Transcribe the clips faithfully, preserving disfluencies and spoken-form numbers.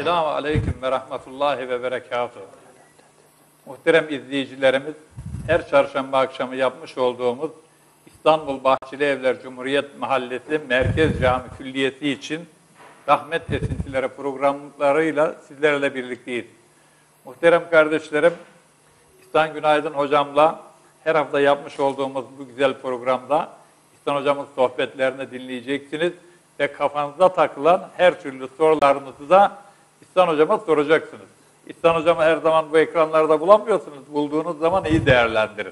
Esselamu Aleyküm ve Rahmetullahi ve Berekatuhu. Muhterem izleyicilerimiz, her çarşamba akşamı yapmış olduğumuz İstanbul Bahçeli Evler Cumhuriyet Mahallesi Merkez Cami Külliyesi için Rahmet Esintileri programlarıyla sizlerle birlikteyiz. Muhterem kardeşlerim, İhsan Günaydın hocamla her hafta yapmış olduğumuz bu güzel programda İhsan hocamın sohbetlerini dinleyeceksiniz ve kafanıza takılan her türlü sorularınızı da İhsan hocama soracaksınız. İhsan hocamı her zaman bu ekranlarda bulamıyorsunuz. Bulduğunuz zaman iyi değerlendirin.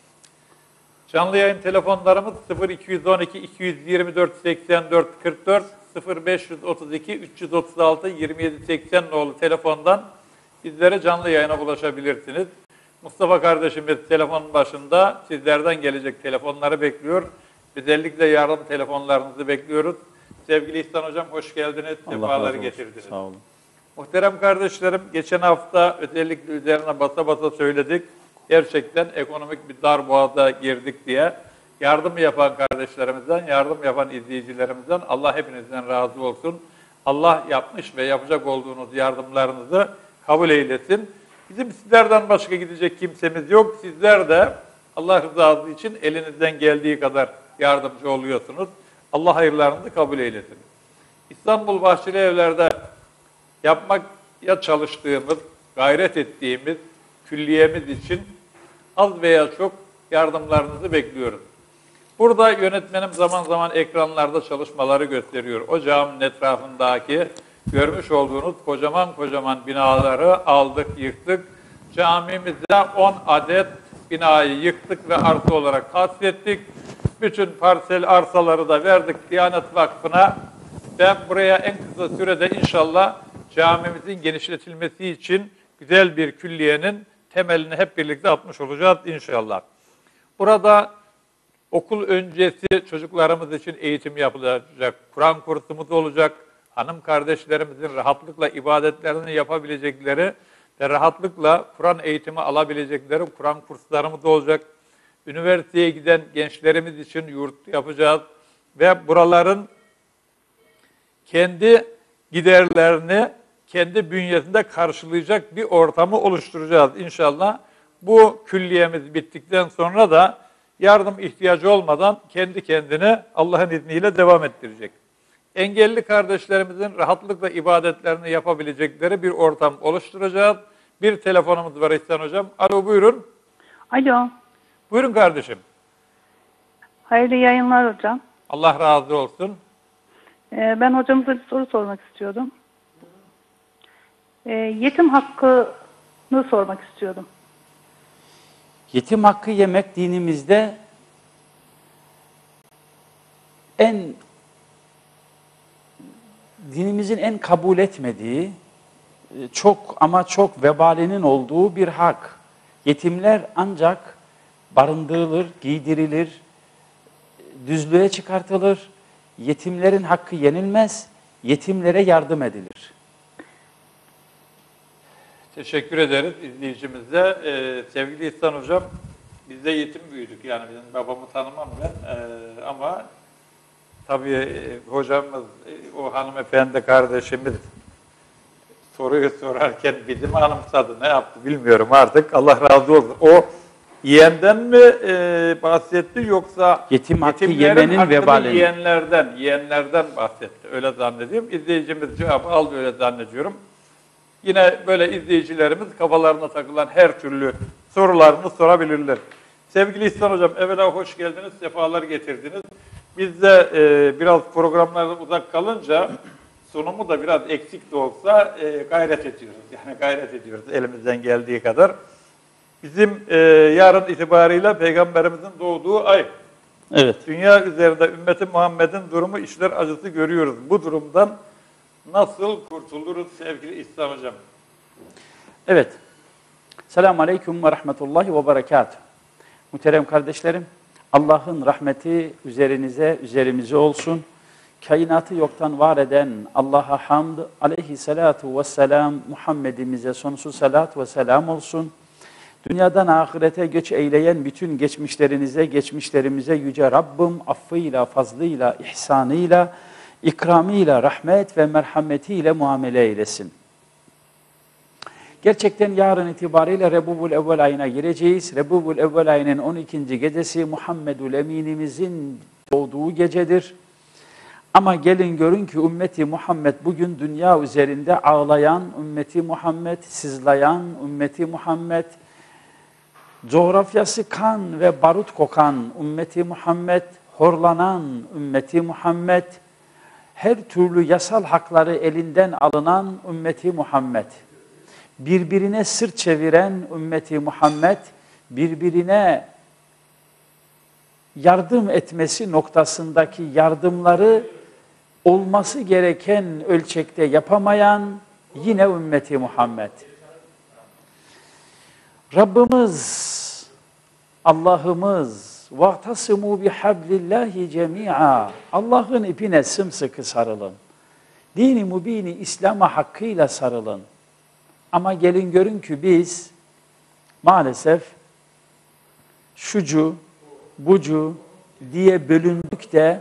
Canlı yayın telefonlarımız sıfır iki on iki iki yirmi dört seksen dört kırk dört, sıfır beş otuz iki üç otuz altı yirmi yedi seksen nolu telefondan bizlere canlı yayına ulaşabilirsiniz. Mustafa kardeşimiz telefonun başında sizlerden gelecek telefonları bekliyor. Özellikle yardım telefonlarınızı bekliyoruz. Sevgili İhsan hocam hoş geldiniz, sefaları getirdiniz. Sağ olun. Muhterem kardeşlerim, geçen hafta özellikle üzerine basa basa söyledik. Gerçekten ekonomik bir darboğaza girdik diye. Yardım yapan kardeşlerimizden, yardım yapan izleyicilerimizden Allah hepinizden razı olsun. Allah yapmış ve yapacak olduğunuz yardımlarınızı kabul eylesin. Bizim sizlerden başka gidecek kimsemiz yok. Sizler de Allah rızası için elinizden geldiği kadar yardımcı oluyorsunuz. Allah hayırlarınızı kabul eylesin. İstanbul Bahçeli Evler'de yapmaya çalıştığımız, gayret ettiğimiz külliyemiz için az veya çok yardımlarınızı bekliyoruz. Burada yönetmenim zaman zaman ekranlarda çalışmaları gösteriyor. O caminin etrafındaki görmüş olduğunuz kocaman kocaman binaları aldık, yıktık. Camimizde on adet binayı yıktık ve artı olarak hasrettik. Bütün parsel arsaları da verdik Diyanet Vakfı'na ve buraya en kısa sürede inşallah camimizin genişletilmesi için güzel bir külliyenin temelini hep birlikte atmış olacağız inşallah. Burada okul öncesi çocuklarımız için eğitim yapılacak, Kur'an kursumuz olacak, hanım kardeşlerimizin rahatlıkla ibadetlerini yapabilecekleri ve rahatlıkla Kur'an eğitimi alabilecekleri Kur'an kurslarımız olacak. Üniversiteye giden gençlerimiz için yurt yapacağız ve buraların kendi giderlerini kendi bünyesinde karşılayacak bir ortamı oluşturacağız inşallah. Bu külliyemiz bittikten sonra da yardım ihtiyacı olmadan kendi kendine Allah'ın izniyle devam ettirecek. Engelli kardeşlerimizin rahatlıkla ibadetlerini yapabilecekleri bir ortam oluşturacağız. Bir telefonumuz var İhsan hocam. Alo buyurun. Alo. Buyurun kardeşim. Hayırlı yayınlar hocam. Allah razı olsun. Ee, ben hocamıza bir soru sormak istiyordum. Ee, yetim hakkını sormak istiyordum. Yetim hakkı yemek dinimizde en dinimizin en kabul etmediği, çok ama çok vebalinin olduğu bir hak. Yetimler ancak barındırılır, giydirilir, düzlüğe çıkartılır. Yetimlerin hakkı yenilmez, yetimlere yardım edilir. Teşekkür ederiz izleyicimize. Ee, sevgili İhsan hocam, biz de yetim büyüdük. Yani benim babamı tanımam ben ee, ama tabii e, hocamız, e, o hanımefendi kardeşimiz soruyu sorarken bizi mi anımsadı, ne yaptı bilmiyorum artık. Allah razı olsun. O yiyenden mi e, bahsetti yoksa yetim hakkı yemenin vebalini yiyenlerden, yiyenlerden bahsetti. Öyle zannediyorum. İzleyicimiz cevabı aldı öyle zannediyorum. Yine böyle izleyicilerimiz kafalarına takılan her türlü sorularını sorabilirler. Sevgili İhsan hocam, evvela hoş geldiniz, sefalar getirdiniz. Biz de e, biraz programlardan uzak kalınca sunumu da biraz eksik de olsa e, gayret ediyoruz. Yani gayret ediyoruz elimizden geldiği kadar. Bizim e, yarın itibarıyla Peygamberimizin doğduğu ay. Evet. Dünya üzerinde ümmeti Muhammed'in durumu işler acısı görüyoruz. Bu durumdan nasıl kurtuluruz sevgili İhsan hocam? Evet. Selamun Aleyküm ve Rahmetullahi ve Berekatuhu. Muhterem kardeşlerim, Allah'ın rahmeti üzerinize, üzerimize olsun. Kainatı yoktan var eden Allah'a hamd, aleyhissalatu vesselam, Muhammed'imize sonsuz salat ve selam olsun. Dünyadan ahirete göç eyleyen bütün geçmişlerinize, geçmişlerimize yüce Rabbim affıyla, fazlıyla, ihsanıyla, ikramıyla, rahmet ve merhametiyle muamele eylesin. Gerçekten yarın itibariyle Rebubul Evvel ayına gireceğiz. Rebubul Evvel ayının on ikinci gecesi Muhammedül Emin'imizin doğduğu gecedir. Ama gelin görün ki ümmeti Muhammed bugün dünya üzerinde ağlayan ümmeti Muhammed, sızlayan ümmeti Muhammed, coğrafyası kan ve barut kokan ümmeti Muhammed, horlanan ümmeti Muhammed, her türlü yasal hakları elinden alınan ümmeti Muhammed, birbirine sırt çeviren ümmeti Muhammed, birbirine yardım etmesi noktasındaki yardımları olması gereken ölçekte yapamayan yine ümmeti Muhammed. Rabbimiz, Allah'ımız وَاَعْتَصِمُوا بِحَبْلِ اللّٰهِ جَمِيعًا Allah'ın ipine sımsıkı sarılın. Dini mübini İslam'a hakkıyla sarılın. Ama gelin görün ki biz maalesef şucu, bucu diye bölündük de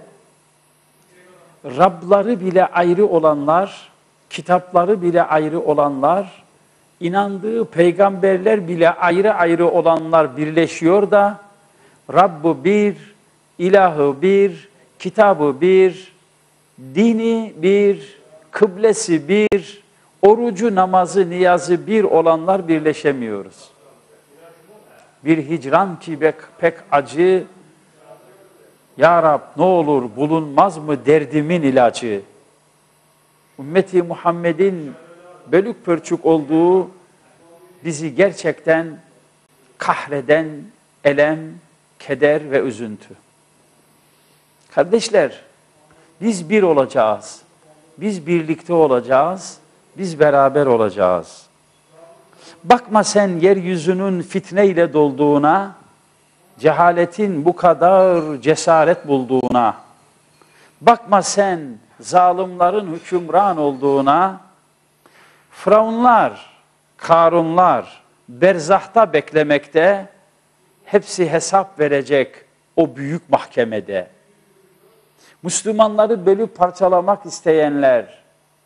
Rabları bile ayrı olanlar, kitapları bile ayrı olanlar, inandığı peygamberler bile ayrı ayrı olanlar birleşiyor da Rabb'ı bir, ilahı bir, kitabı bir, dini bir, kıblesi bir, orucu, namazı, niyazı bir olanlar birleşemiyoruz. Bir hicran ki pek, pek acı, Ya Rab ne olur bulunmaz mı derdimin ilacı? Ümmeti Muhammed'in bölük pörçük olduğu bizi gerçekten kahreden elem, keder ve üzüntü. Kardeşler, biz bir olacağız. Biz birlikte olacağız. Biz beraber olacağız. Bakma sen yeryüzünün fitneyle dolduğuna, cehaletin bu kadar cesaret bulduğuna, bakma sen zalimlerin hükümran olduğuna, Firavunlar, Karunlar berzahta beklemekte, hepsi hesap verecek o büyük mahkemede. Müslümanları bölüp parçalamak isteyenler,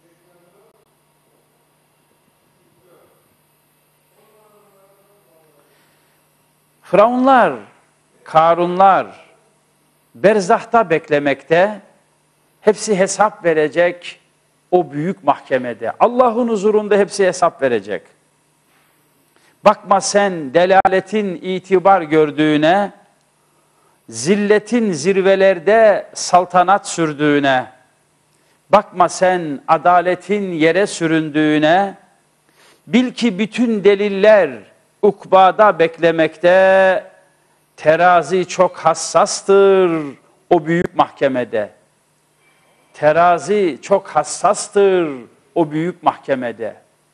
Firavunlar, Karunlar berzahta beklemekte, hepsi hesap verecek o büyük mahkemede. Allah'ın huzurunda hepsi hesap verecek. Bakma sen delaletin itibar gördüğüne, zilletin zirvelerde saltanat sürdüğüne, bakma sen adaletin yere süründüğüne, bil ki bütün deliller ukbada beklemekte, terazi çok hassastır o büyük mahkemede. Terazi çok hassastır o büyük mahkemede.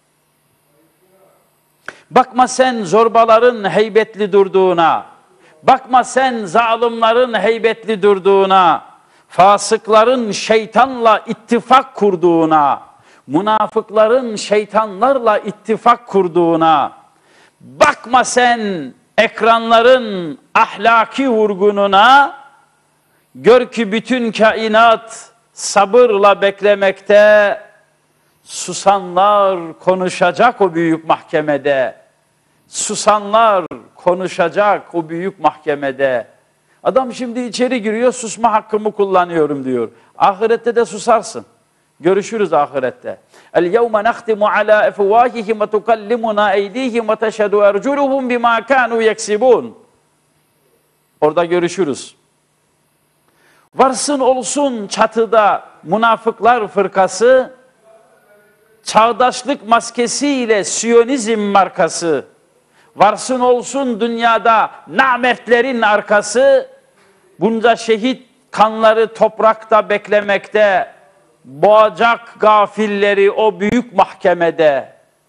Bakma sen zorbaların heybetli durduğuna, bakma sen zalimlerin heybetli durduğuna, fasıkların şeytanla ittifak kurduğuna, münafıkların şeytanlarla ittifak kurduğuna, bakma sen ekranların ahlaki vurgununa, gör ki bütün kainat sabırla beklemekte, susanlar konuşacak o büyük mahkemede. Susanlar konuşacak o büyük mahkemede. Adam şimdi içeri giriyor, susma hakkımı kullanıyorum diyor. Ahirette de susarsın. Görüşürüz ahirette. El-yevme nahtimu ala efvahihim ve tukallimuna eydihim ve teşhedü erculuhum bima kanu yeksibun. Orada görüşürüz. Varsın olsun çatıda münafıklar fırkası, çağdaşlık maskesiyle Siyonizm markası, varsın olsun dünyada namertlerin arkası, bunca şehit kanları toprakta beklemekte, boğacak gafilleri o büyük mahkemede,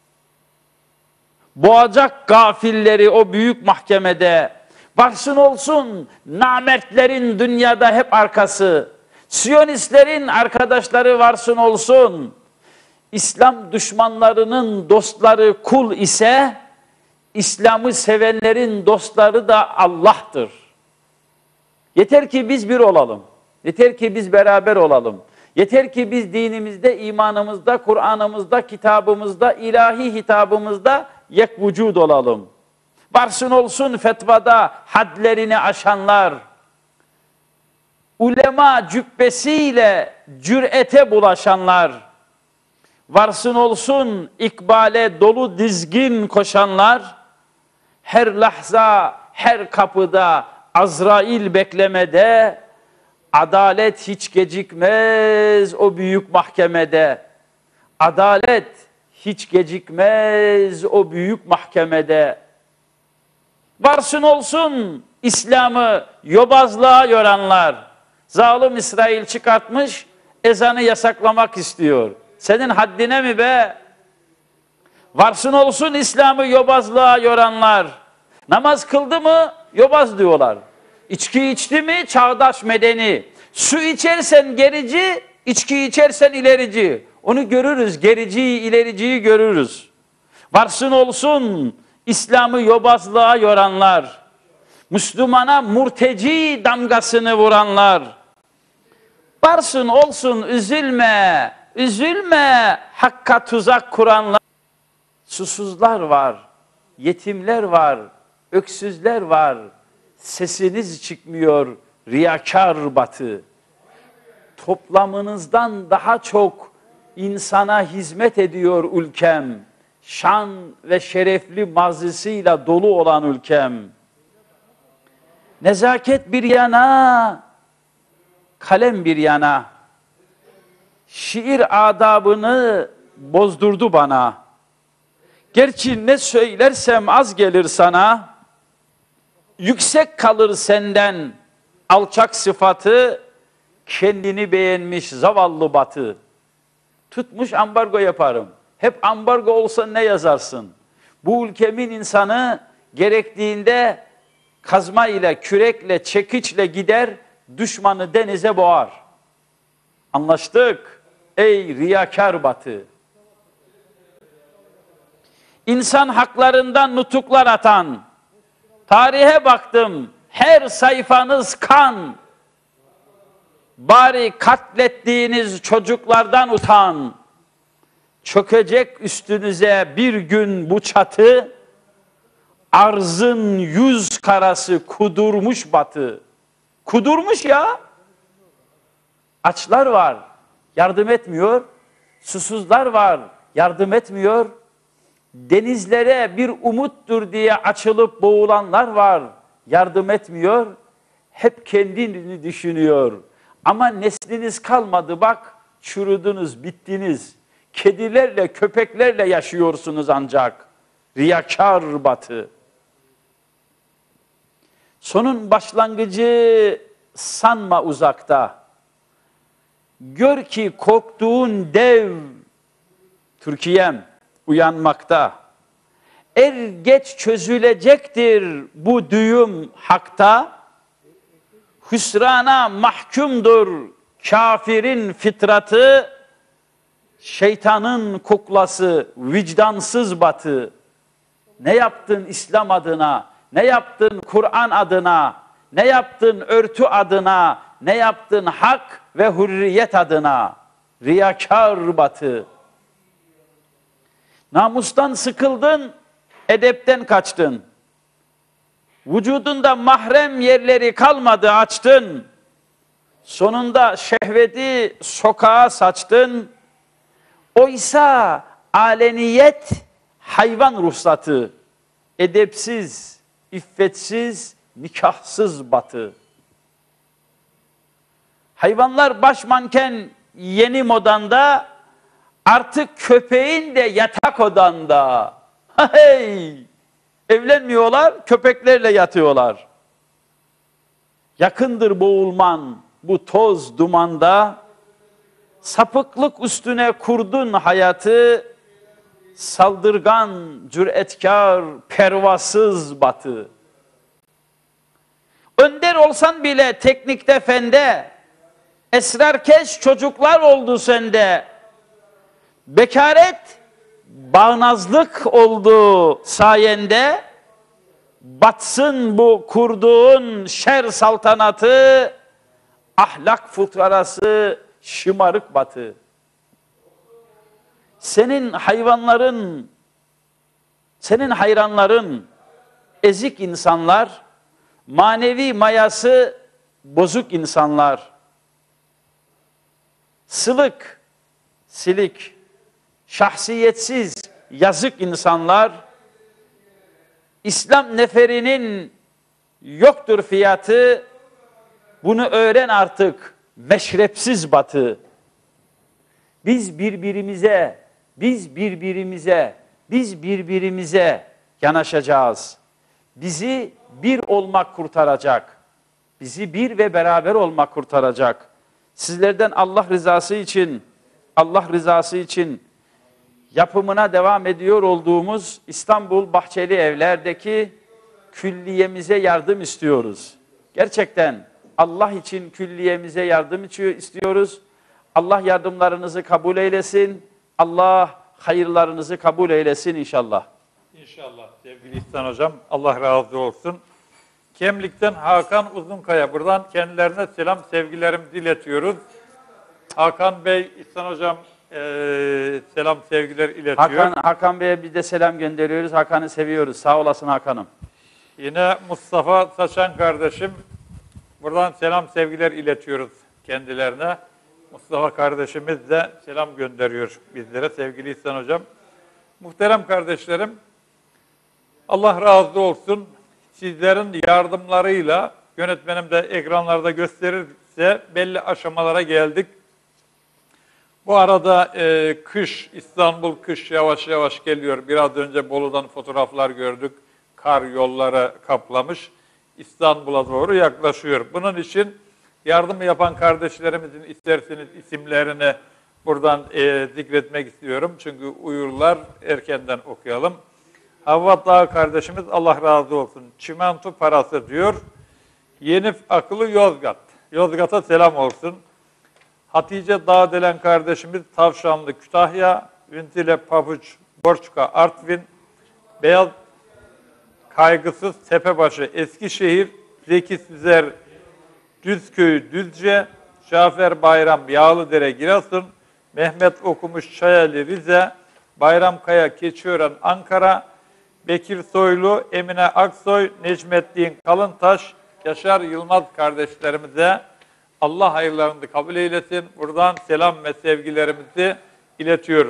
boğacak gafilleri o büyük mahkemede, varsın olsun namertlerin dünyada hep arkası, Siyonistlerin arkadaşları varsın olsun, İslam düşmanlarının dostları kul ise, İslam'ı sevenlerin dostları da Allah'tır. Yeter ki biz bir olalım. Yeter ki biz beraber olalım. Yeter ki biz dinimizde, imanımızda, Kur'an'ımızda, kitabımızda, ilahi hitabımızda yek vücud olalım. Varsın olsun fetvada hadlerini aşanlar, ulema cübbesiyle cürete bulaşanlar, varsın olsun ikbale dolu dizgin koşanlar, her lahza, her kapıda Azrail beklemede, adalet hiç gecikmez o büyük mahkemede. Adalet hiç gecikmez o büyük mahkemede. Varsın olsun İslam'ı yobazlığa yoranlar. Zalim İsrail çıkartmış, ezanı yasaklamak istiyor. Senin haddine mi be? Varsın olsun İslam'ı yobazlığa yoranlar. Namaz kıldı mı yobaz diyorlar. İçki içti mi çağdaş medeni. Su içersen gerici, içki içersen ilerici. Onu görürüz, gericiyi, ilericiyi görürüz. Varsın olsun İslam'ı yobazlığa yoranlar. Müslümana murteci damgasını vuranlar. Varsın olsun üzülme, üzülme hakka tuzak kuranlar. Susuzlar var, yetimler var, öksüzler var. Sesiniz çıkmıyor riyakar batı. Toplamınızdan daha çok insana hizmet ediyor ülkem. Şan ve şerefli mazisiyle dolu olan ülkem. Nezaket bir yana, kalem bir yana. Şiir adabını bozdurdu bana. Gerçi ne söylersem az gelir sana. Yüksek kalır senden alçak sıfatı, kendini beğenmiş zavallı batı. Tutmuş ambargo yaparım. Hep ambargo olsa ne yazarsın? Bu ülkemin insanı gerektiğinde kazma ile, kürekle, çekiçle gider, düşmanı denize boğar. Anlaştık ey riyakar batı. İnsan haklarından nutuklar atan, tarihe baktım, her sayfanız kan. Bari katlettiğiniz çocuklardan utan. Çökecek üstünüze bir gün bu çatı, arzın yüz karası kudurmuş batı. Kudurmuş ya. Açlar var, yardım etmiyor. Susuzlar var, yardım etmiyor. Denizlere bir umuttur diye açılıp boğulanlar var, yardım etmiyor. Hep kendini düşünüyor. Ama nesliniz kalmadı bak, çürüdünüz, bittiniz. Kedilerle, köpeklerle yaşıyorsunuz ancak. Riyakar batı. Sonun başlangıcı sanma uzakta. Gör ki korktuğun dev Türkiye'm uyanmakta. Er geç çözülecektir bu düğüm hakta. Hüsrana mahkumdur kafirin fitratı. Şeytanın kuklası vicdansız batı. Ne yaptın İslam adına? Ne yaptın Kur'an adına? Ne yaptın örtü adına? Ne yaptın hak ve hürriyet adına? Riyakar batı. Namustan sıkıldın, edepten kaçtın. Vücudunda mahrem yerleri kalmadı, açtın. Sonunda şehveti sokağa saçtın. Oysa aleniyet hayvan ruhsatı. Edepsiz, iffetsiz, nikahsız batı. Hayvanlar baş manken yeni modanda, artık köpeğin de yatak odanda. Hey! Evlenmiyorlar, köpeklerle yatıyorlar. Yakındır boğulman bu toz dumanda. Sapıklık üstüne kurdun hayatı. Saldırgan, cüretkar, pervasız batı. Önder olsan bile teknikte fende, esrarkeş çocuklar oldu sende. Bekaret, bağnazlık oldu sayende. Batsın bu kurduğun şer saltanatı, ahlak fukarası şımarık batı. Senin hayvanların, senin hayranların, ezik insanlar, manevi mayası bozuk insanlar, sılık, silik, şahsiyetsiz, yazık insanlar, İslam neferinin yoktur fiyatı, bunu öğren artık meşrepsiz batı. Biz birbirimize, biz birbirimize, biz birbirimize yanaşacağız. Bizi bir olmak kurtaracak. Bizi bir ve beraber olmak kurtaracak. Sizlerden Allah rızası için, Allah rızası için yapımına devam ediyor olduğumuz İstanbul Bahçeli Evler'deki külliyemize yardım istiyoruz. Gerçekten Allah için külliyemize yardım istiyoruz. Allah yardımlarınızı kabul eylesin. Allah hayırlarınızı kabul eylesin inşallah. İnşallah sevgili İhsan Hocam. Allah razı olsun. Kemlik'ten Hakan Uzunkaya. Buradan kendilerine selam sevgilerimizi iletiyoruz. Hakan Bey, İhsan Hocam e, selam sevgiler iletiyor. Hakan, Hakan Bey'e biz de selam gönderiyoruz. Hakan'ı seviyoruz. Sağ olasın Hakan'ım. Yine Mustafa Saçan kardeşim. Buradan selam sevgiler iletiyoruz kendilerine. Mustafa kardeşimiz de selam gönderiyor bizlere sevgili İhsan Hocam. Muhterem kardeşlerim, Allah razı olsun. Sizlerin yardımlarıyla, yönetmenim de ekranlarda gösterirse belli aşamalara geldik. Bu arada e, kış, İstanbul kış yavaş yavaş geliyor. Biraz önce Bolu'dan fotoğraflar gördük. Kar yolları kaplamış. İstanbul'a doğru yaklaşıyor. Bunun için yardım yapan kardeşlerimizin isterseniz isimlerini buradan e, zikretmek istiyorum. Çünkü uyurlar, erkenden okuyalım. Havva Dağ kardeşimiz Allah razı olsun. Çimento parası diyor. Yenif Akıllı Yozgat. Yozgat'a selam olsun. Hatice Dağdelen kardeşimiz Tavşanlı Kütahya. Vintile Pabuç Borçka Artvin. Beyaz Kaygısız Tepebaşı Eskişehir. Zeki Süzer Düzköy Düzce. Cafer Bayram Yağlıdere Giresun. Mehmet Okumuş Çayeli Rize. Bayram Kaya Keçiören Ankara. Bekir Soylu, Emine Aksoy, Necmettin Kalıntaş, Yaşar Yılmaz kardeşlerimize Allah hayırlarını kabul eylesin. Buradan selam ve sevgilerimizi iletiyoruz.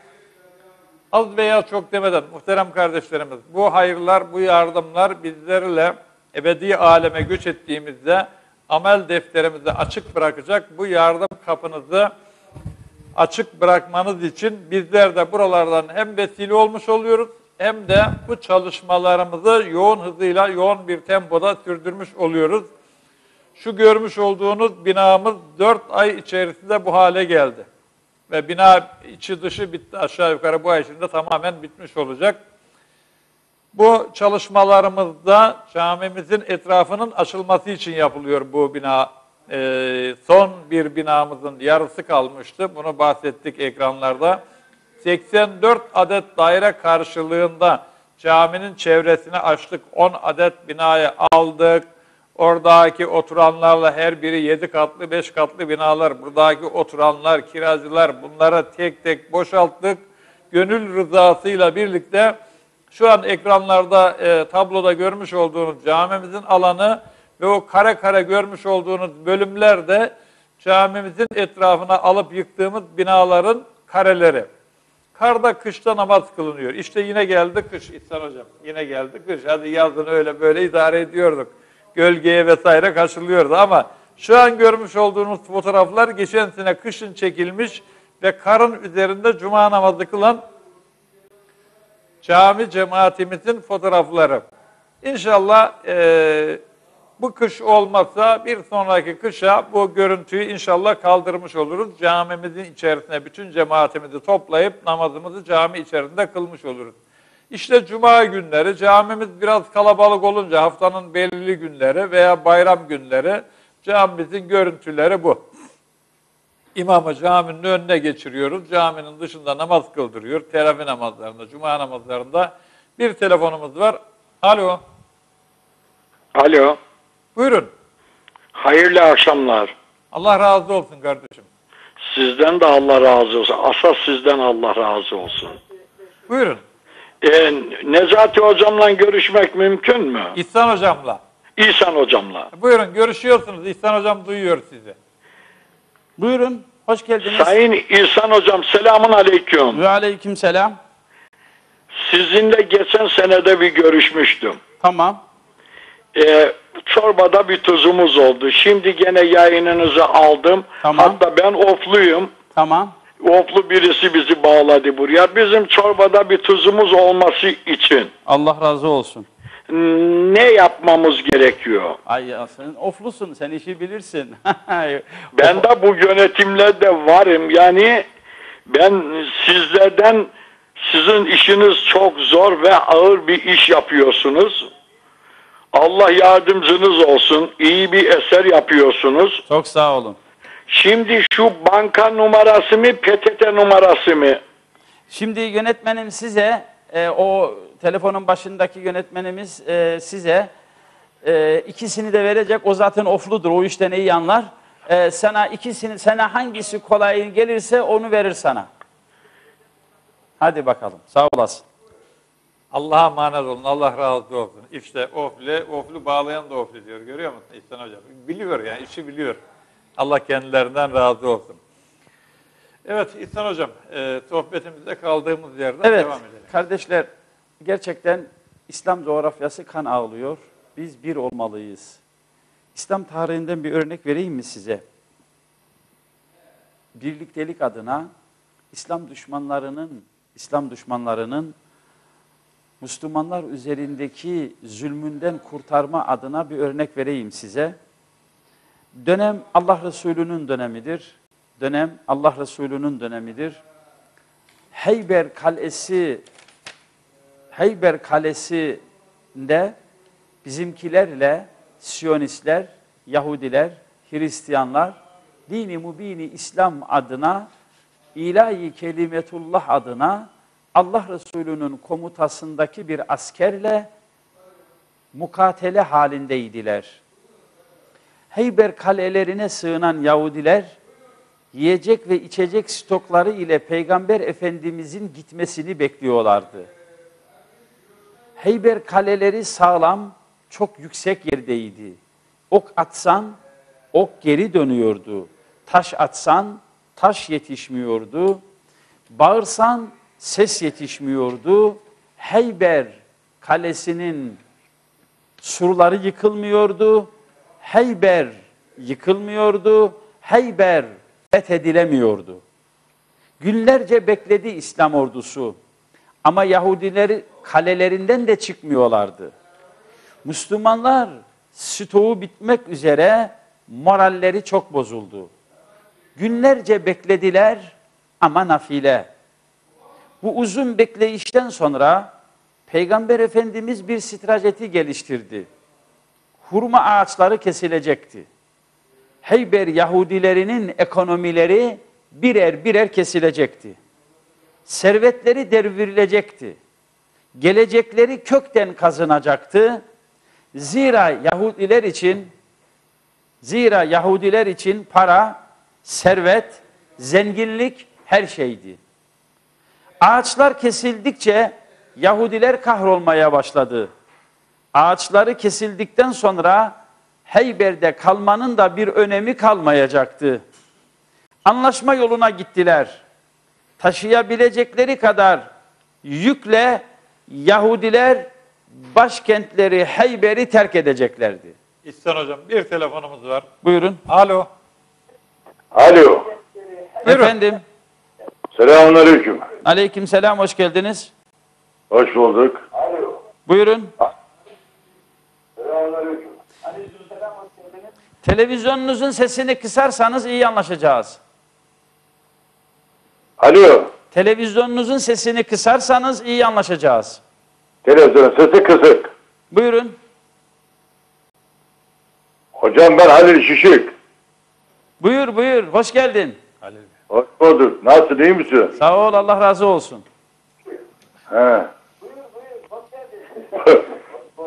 Az veya çok demeden muhterem kardeşlerimiz, bu hayırlar, bu yardımlar bizlerle ebedi aleme göç ettiğimizde amel defterimizi açık bırakacak. Bu yardım kapınızı açık bırakmanız için bizler de buralardan hem vesile olmuş oluyoruz, hem de bu çalışmalarımızı yoğun hızıyla, yoğun bir tempoda sürdürmüş oluyoruz. Şu görmüş olduğunuz binamız dört ay içerisinde bu hale geldi. Ve bina içi dışı bitti. Aşağı yukarı bu ay içinde tamamen bitmiş olacak. Bu çalışmalarımızda camimizin etrafının açılması için yapılıyor bu bina. Ee, son bir binamızın yarısı kalmıştı. Bunu bahsettik ekranlarda. seksen dört adet daire karşılığında caminin çevresini açtık. on adet binayı aldık. Oradaki oturanlarla her biri yedi katlı, beş katlı binalar. Buradaki oturanlar, kiracılar bunları tek tek boşalttık. Gönül rızasıyla birlikte şu an ekranlarda e, tabloda görmüş olduğunuz camimizin alanı ve o kare kare görmüş olduğunuz bölümler de camimizin etrafına alıp yıktığımız binaların kareleri. Karda kışta namaz kılınıyor. İşte yine geldi kış İhsan Hocam. Yine geldi kış. Hadi yazın öyle böyle idare ediyorduk. Gölgeye vesaire kaçılıyordu ama şu an görmüş olduğunuz fotoğraflar geçen sene kışın çekilmiş ve karın üzerinde cuma namazı kılan cami cemaatimizin fotoğrafları. İnşallah e, bu kış olmazsa bir sonraki kışa bu görüntüyü inşallah kaldırmış oluruz. Camimizin içerisine bütün cemaatimizi toplayıp namazımızı cami içerisinde kılmış oluruz. İşte cuma günleri camimiz biraz kalabalık olunca haftanın belirli günleri veya bayram günleri camimizin görüntüleri bu. İmamı caminin önüne geçiriyoruz. Caminin dışında namaz kıldırıyor. Teravih namazlarında, cuma namazlarında. Bir telefonumuz var. Alo. Alo. Buyurun. Hayırlı akşamlar. Allah razı olsun kardeşim. Sizden de Allah razı olsun. Asas sizden Allah razı olsun. Buyurun. Ee, Necati hocamla görüşmek mümkün mü? İhsan hocamla. İhsan hocamla. Buyurun, görüşüyorsunuz. İhsan hocam duyuyor sizi. Buyurun, hoş geldiniz. Sayın İhsan hocam, selamun aleyküm. Ve aleyküm selam. Sizinle geçen senede bir görüşmüştüm. Tamam. Ee, çorbada bir tuzumuz oldu. Şimdi gene yayınınızı aldım. Tamam. Hatta ben ofluyum. Tamam. Oflu birisi bizi bağladı buraya. Bizim çorbada bir tuzumuz olması için Allah razı olsun. ne yapmamız gerekiyor? Ay ya sen oflusun, sen işi bilirsin. Ben de bu yönetimlerde varım. Yani ben sizlerden, sizin işiniz çok zor ve ağır bir iş yapıyorsunuz. Allah yardımcınız olsun. İyi bir eser yapıyorsunuz. Çok sağ olun. Şimdi şu banka numarası mı, P T T numarası mı? Şimdi yönetmenim size, e, o telefonun başındaki yönetmenimiz e, size e, ikisini de verecek. O zaten ofludur, o işten iyi anlar. E, sana ikisini, sana hangisi kolay gelirse onu verir sana. Hadi bakalım, sağ olasın. Allah'a emanet olun. Allah razı olsun. İşte ofle, oflu bağlayan da oflu diyor. Görüyor musun İhsan hocam? Biliyor yani, işi biliyor. Allah kendilerinden razı olsun. Evet İhsan hocam, e, sohbetimizde kaldığımız yerden Evet, devam edelim. kardeşler, gerçekten İslam coğrafyası kan ağlıyor. Biz bir olmalıyız. İslam tarihinden bir örnek vereyim mi size? Birliktelik adına İslam düşmanlarının, İslam düşmanlarının Müslümanlar üzerindeki zulmünden kurtarma adına bir örnek vereyim size. Dönem Allah Resulü'nün dönemidir. Dönem Allah Resulü'nün dönemidir. Heyber Kalesi Heyber Kalesi'nde bizimkilerle Siyonistler, Yahudiler, Hristiyanlar dini mübini İslam adına, ilahi kelimetullah adına Allah Resulü'nün komutasındaki bir askerle mukatele halindeydiler. Heyber kalelerine sığınan Yahudiler yiyecek ve içecek stokları ile Peygamber Efendimizin gitmesini bekliyorlardı. Heyber kaleleri sağlam, çok yüksek yerdeydi. Ok atsan, ok geri dönüyordu. Taş atsan, taş yetişmiyordu. Bağırsan, ses yetişmiyordu. Heyber kalesinin surları yıkılmıyordu. Heyber yıkılmıyordu. Heyber fethedilemiyordu. Günlerce bekledi İslam ordusu. Ama Yahudiler kalelerinden de çıkmıyorlardı. Müslümanlar stoğu bitmek üzere, moralleri çok bozuldu. Günlerce beklediler ama nafile. Bu uzun bekleyişten sonra Peygamber Efendimiz bir strateji geliştirdi. Hurma ağaçları kesilecekti. Heyber Yahudilerinin ekonomileri birer birer kesilecekti. Servetleri devrilecekti. Gelecekleri kökten kazınacaktı. Zira Yahudiler için zira Yahudiler için para, servet, zenginlik her şeydi. Ağaçlar kesildikçe Yahudiler kahrolmaya başladı. Ağaçları kesildikten sonra Heyber'de kalmanın da bir önemi kalmayacaktı. Anlaşma yoluna gittiler. Taşıyabilecekleri kadar yükle Yahudiler başkentleri Heyber'i terk edeceklerdi. İhsan hocam, bir telefonumuz var. Buyurun. Alo. Alo. Buyurun. Efendim. Selamünaleyküm. Aleykümselam, hoş geldiniz. Hoş bulduk. Buyurun. Selamünaleyküm. Televizyonunuzun sesini kısarsanız iyi anlaşacağız. Alo. Televizyonunuzun sesini kısarsanız iyi anlaşacağız. Televizyonun sesi kısık. Buyurun. Hocam ben Halil Şişik. Buyur buyur, hoş geldin. Halil Bey. Hoş bulduk. Nasılsın, iyi misin? Sağ ol, Allah razı olsun. He.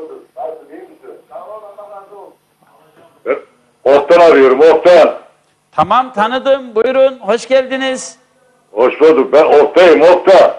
Oktan arıyorum, Oktan. Tamam, tanıdım. Buyurun, hoş geldiniz. Hoş bulduk. Ben Oktay'ım, Okta.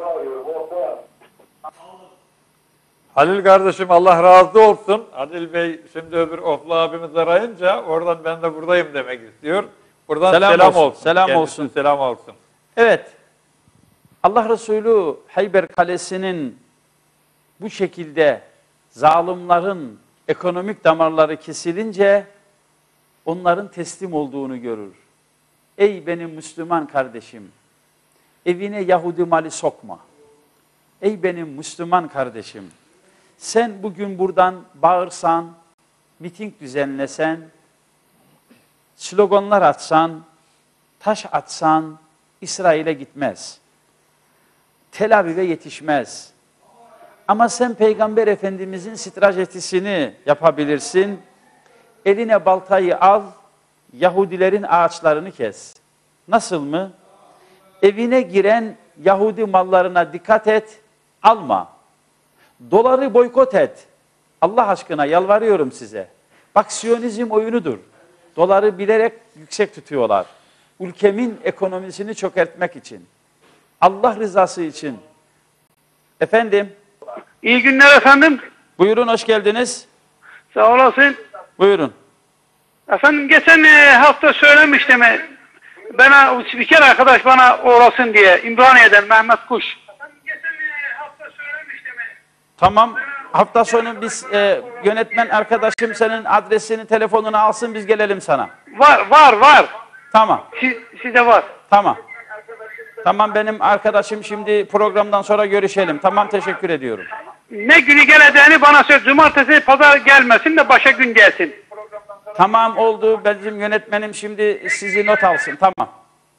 Halil kardeşim Allah razı olsun. Halil Bey şimdi öbür Oflu abimiz arayınca oradan ben de buradayım demek istiyor. Buradan Selam selam, olsun, olsun. selam Kendisi olsun. Selam olsun. Evet, Allah Resulü Hayber Kalesi'nin bu şekilde zalimlerin ekonomik damarları kesilince onların teslim olduğunu görür. Ey benim Müslüman kardeşim, evine Yahudi mali sokma. Ey benim Müslüman kardeşim, sen bugün buradan bağırsan, miting düzenlesen, sloganlar atsan, taş atsan İsrail'e gitmez. Tel Aviv'e yetişmez. Ama sen Peygamber Efendimizin stratejisini yapabilirsin. Eline baltayı al, Yahudilerin ağaçlarını kes. Nasıl mı? Evine giren Yahudi mallarına dikkat et, alma. Doları boykot et. Allah aşkına yalvarıyorum size. Bak, Siyonizm oyunudur. Doları bilerek yüksek tutuyorlar. Ülkemin ekonomisini çökertmek için. Allah rızası için. Efendim? İyi günler efendim. Buyurun, hoş geldiniz. Sağ olasın. Buyurun. Efendim geçen e, hafta söylemiştim. e, Bana spiker arkadaş bana uğrasın diye. İmraniye'den Mehmet Kuş. Efendim geçen e, hafta söylemiştim. e, Tamam. Hafta sonu biz e, yönetmen arkadaşım senin adresini, telefonunu alsın, biz gelelim sana. Var var var. Tamam. Siz, size var. Tamam. Tamam, benim arkadaşım, şimdi programdan sonra görüşelim. Tamam, teşekkür ediyorum. Ne günü geleceğini bana söyle. Cumartesi pazar gelmesin de başka gün gelsin. Tamam, oldu. Bizim yönetmenim şimdi sizi not alsın. Tamam.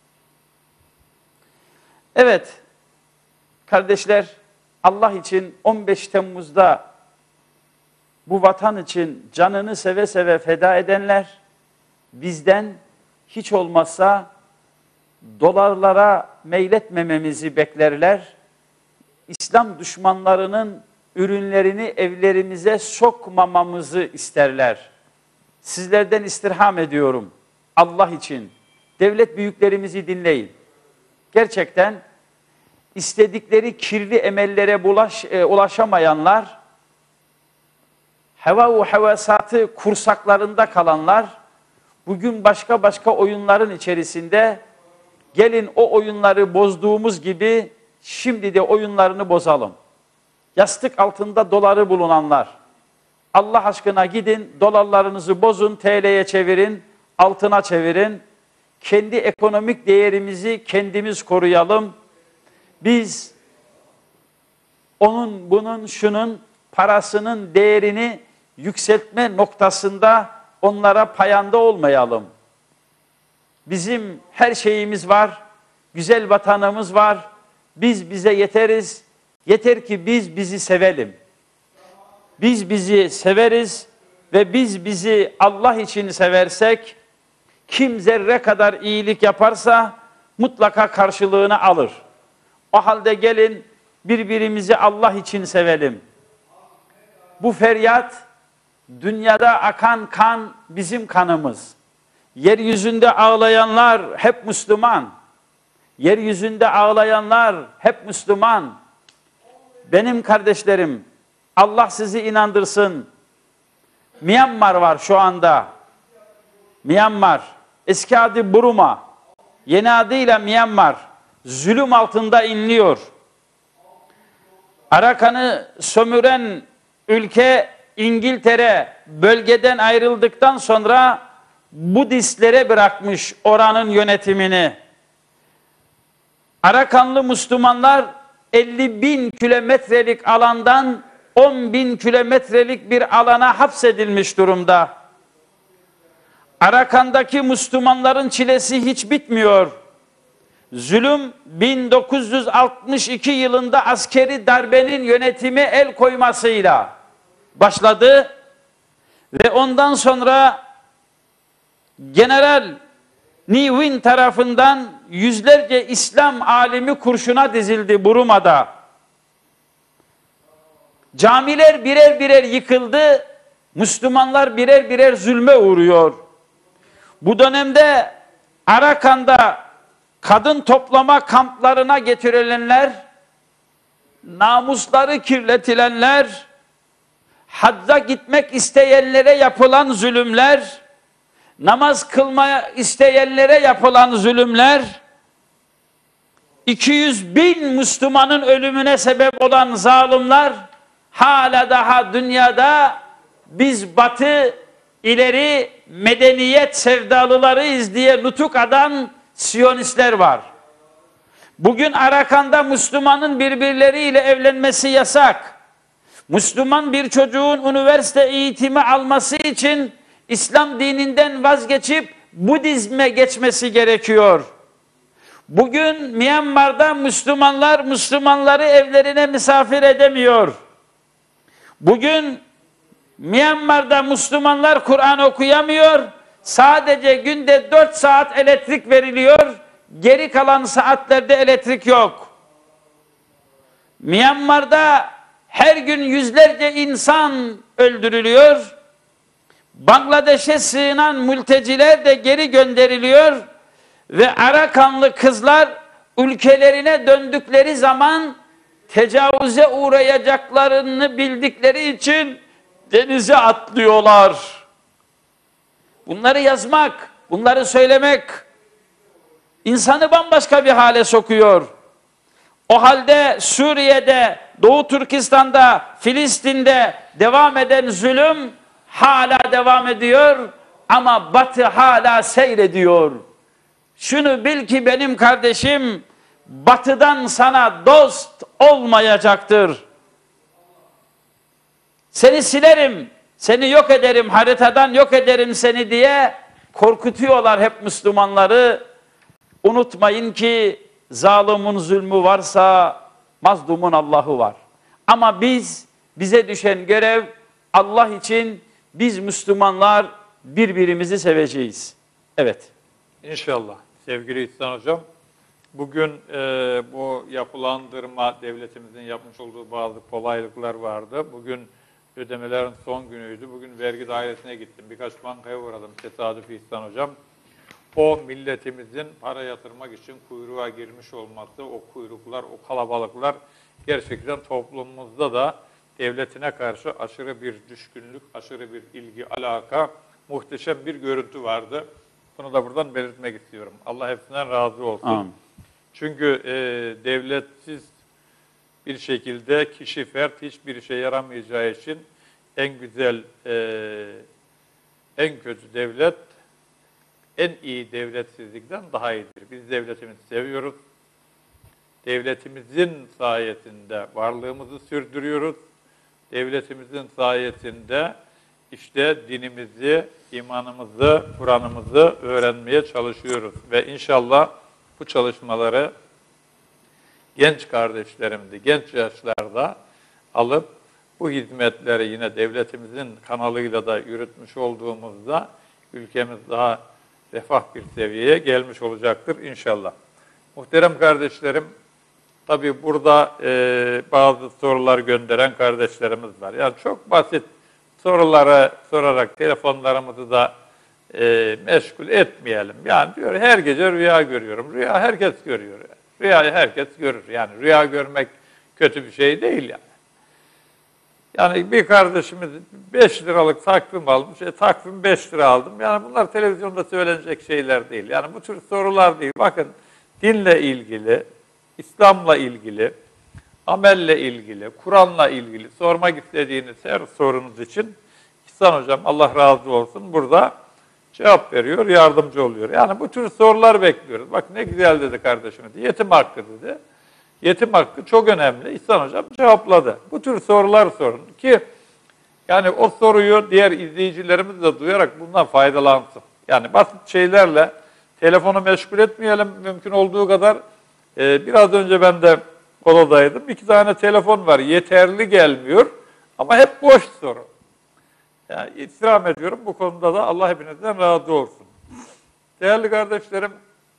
Evet. Kardeşler, Allah için on beş Temmuz'da bu vatan için canını seve seve feda edenler bizden hiç olmazsa dolarlara meyletmememizi beklerler. İslam düşmanlarının ürünlerini evlerimize sokmamamızı isterler. Sizlerden istirham ediyorum. Allah için devlet büyüklerimizi dinleyin. Gerçekten istedikleri kirli emellere bulaş, e, ulaşamayanlar, heva-u hevesatı kursaklarında kalanlar, bugün başka başka oyunların içerisinde, gelin o oyunları bozduğumuz gibi şimdi de oyunlarını bozalım. Yastık altında doları bulunanlar, Allah aşkına gidin, dolarlarınızı bozun, T L'ye çevirin, altına çevirin. Kendi ekonomik değerimizi kendimiz koruyalım. Biz onun, bunun, şunun parasının değerini yükseltme noktasında onlara payanda olmayalım. Bizim her şeyimiz var, güzel vatanımız var. Biz bize yeteriz. Yeter ki biz bizi sevelim. Biz bizi severiz ve biz bizi Allah için seversek, kim zerre kadar iyilik yaparsa mutlaka karşılığını alır. O halde gelin birbirimizi Allah için sevelim. Bu feryat, dünyada akan kan bizim kanımız. Yeryüzünde ağlayanlar hep Müslüman. Yeryüzünde ağlayanlar hep Müslüman. Benim kardeşlerim, Allah sizi inandırsın. Myanmar var şu anda. Myanmar, eski adı Burma, yeni adıyla Myanmar, zulüm altında inliyor. Arakan'ı sömüren ülke İngiltere bölgeden ayrıldıktan sonra Budistlere bırakmış oranın yönetimini. Arakanlı Müslümanlar elli bin kilometrelik alandan on bin kilometrelik bir alana hapsedilmiş durumda. Arakan'daki Müslümanların çilesi hiç bitmiyor. Zulüm bin dokuz yüz altmış iki yılında askeri darbenin yönetimi el koymasıyla başladı ve ondan sonra General Ne Win tarafından yüzlerce İslam alimi kurşuna dizildi Burma'da. Camiler birer birer yıkıldı, Müslümanlar birer birer zulme uğruyor. Bu dönemde Arakan'da kadın toplama kamplarına getirilenler, namusları kirletilenler, hacca gitmek isteyenlere yapılan zulümler, namaz kılmaya isteyenlere yapılan zulümler, iki yüz bin Müslümanın ölümüne sebep olan zalimler, hala daha dünyada biz batı ileri medeniyet sevdalılarıyız diye nutuk atan Siyonistler var. Bugün Arakan'da Müslümanın birbirleriyle evlenmesi yasak. Müslüman bir çocuğun üniversite eğitimi alması için İslam dininden vazgeçip Budizme geçmesi gerekiyor. Bugün Myanmar'da Müslümanlar Müslümanları evlerine misafir edemiyor. Bugün Myanmar'da Müslümanlar Kur'an okuyamıyor. Sadece günde dört saat elektrik veriliyor. Geri kalan saatlerde elektrik yok. Myanmar'da her gün yüzlerce insan öldürülüyor. Bangladeş'e sığınan mülteciler de geri gönderiliyor. Ve Arakanlı kızlar ülkelerine döndükleri zaman tecavüze uğrayacaklarını bildikleri için denize atlıyorlar. Bunları yazmak, bunları söylemek insanı bambaşka bir hale sokuyor. O halde Suriye'de, Doğu Türkistan'da, Filistin'de devam eden zulüm hala devam ediyor ama Batı hala seyrediyor. Şunu bil ki benim kardeşim, Batı'dan sana dost olmayacaktır. Seni silerim, seni yok ederim, haritadan yok ederim seni diye korkutuyorlar hep Müslümanları. Unutmayın ki zalimin zulmü varsa mazlumun Allah'ı var. Ama biz, bize düşen görev Allah için biz Müslümanlar birbirimizi seveceğiz. Evet. İnşallah. Sevgili İhsan Hocam, bugün e, bu yapılandırma devletimizin yapmış olduğu bazı kolaylıklar vardı. Bugün ödemelerin son günüydü. Bugün vergi dairesine gittim. Birkaç bankaya uğradım. Tesadüfi İhsan Hocam. O milletimizin para yatırmak için kuyruğa girmiş olması, o kuyruklar, o kalabalıklar gerçekten toplumumuzda da devletine karşı aşırı bir düşkünlük, aşırı bir ilgi, alaka, muhteşem bir görüntü vardı. Bunu da buradan belirtmek istiyorum. Allah hepsinden razı olsun. Amin. Çünkü e, devletsiz bir şekilde kişi fert hiçbir işe yaramayacağı için en güzel, e, en kötü devlet, en iyi devletsizlikten daha iyidir. Biz devletimizi seviyoruz. Devletimizin sayesinde varlığımızı sürdürüyoruz. Devletimizin sayesinde işte dinimizi, imanımızı, Kur'an'ımızı öğrenmeye çalışıyoruz. Ve inşallah bu çalışmaları genç kardeşlerimizi genç yaşlarda alıp bu hizmetleri yine devletimizin kanalıyla da yürütmüş olduğumuzda ülkemiz daha refah bir seviyeye gelmiş olacaktır inşallah. Muhterem kardeşlerim, tabii burada e, bazı sorular gönderen kardeşlerimiz var. Yani çok basit soruları sorarak telefonlarımızı da e, meşgul etmeyelim. Yani diyor her gece rüya görüyorum. Rüya herkes görüyor. Rüyayı herkes görür. Yani rüya görmek kötü bir şey değil yani. Yani bir kardeşimiz beş liralık takvim almış. E, takvim beş lira aldım. Yani bunlar televizyonda söylenecek şeyler değil. Yani bu tür sorular değil. Bakın dinle ilgili, İslam'la ilgili, amelle ilgili, Kur'an'la ilgili sormak istediğiniz her sorunuz için İhsan Hocam Allah razı olsun burada cevap veriyor, yardımcı oluyor. Yani bu tür sorular bekliyoruz. Bak ne güzel dedi kardeşimiz. Yetim hakkı dedi. Yetim hakkı çok önemli. İhsan Hocam cevapladı. Bu tür sorular sorun ki yani o soruyu diğer izleyicilerimiz de duyarak bundan faydalansın. Yani basit şeylerle telefonu meşgul etmeyelim mümkün olduğu kadar. Ee, biraz önce ben de koladaydım. İki tane telefon var. Yeterli gelmiyor ama hep boş soru. Yani istirham ediyorum. Bu konuda da Allah hepinizden razı olsun. Değerli kardeşlerim,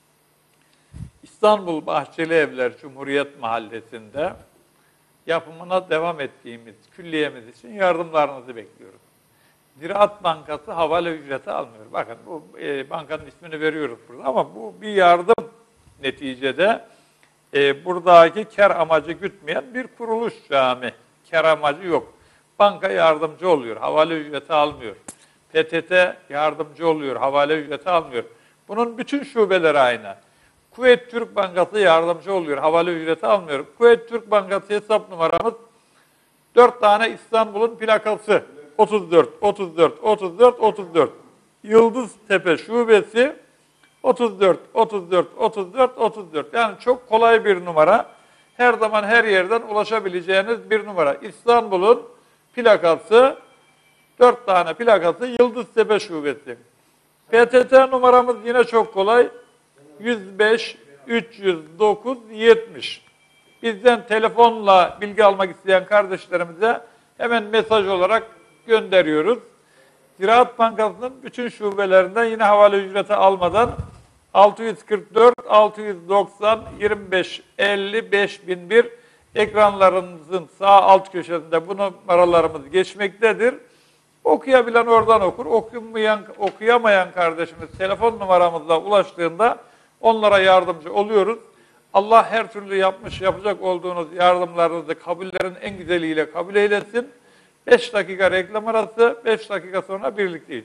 İstanbul Bahçeli Evler Cumhuriyet Mahallesi'nde yapımına devam ettiğimiz külliyemiz için yardımlarınızı bekliyoruz. Ziraat Bankası havale ücreti almıyor. Bakın bu e, bankanın ismini veriyoruz burada ama bu bir yardım neticede e, buradaki kar amacı gütmeyen bir kuruluş cami. Kar amacı yok. Banka yardımcı oluyor, havale ücreti almıyor. P T T yardımcı oluyor, havale ücreti almıyor. Bunun bütün şubeleri aynı. Kuveyt Türk Bankası yardımcı oluyor, havale ücreti almıyor. Kuveyt Türk Bankası hesap numaramız dört tane İstanbul'un plakası. otuz dört, otuz dört, otuz dört, otuz dört. Yıldıztepe şubesi otuz dört, otuz dört, otuz dört, otuz dört. Yani çok kolay bir numara. Her zaman her yerden ulaşabileceğiniz bir numara. İstanbul'un plakası, dört tane plakası Yıldıztepe şubesi. P T T numaramız yine çok kolay. yüz beş, üç yüz dokuz, yetmiş. Bizden telefonla bilgi almak isteyen kardeşlerimize hemen mesaj olarak gönderiyoruz. Ziraat Bankası'nın bütün şubelerinden yine havale ücreti almadan altı yüz kırk dört, altı yüz doksan, yirmi beş, elli, beş bin bir ekranlarınızın sağ alt köşesinde bu numaralarımız geçmektedir. Okuyabilen oradan okur, okuyamayan, okuyamayan kardeşimiz telefon numaramızla ulaştığında onlara yardımcı oluyoruz. Allah her türlü yapmış, yapacak olduğunuz yardımlarınızı kabullerin en güzeliyle kabul eylesin. beş dakika reklam arası, beş dakika sonra birlikteyiz.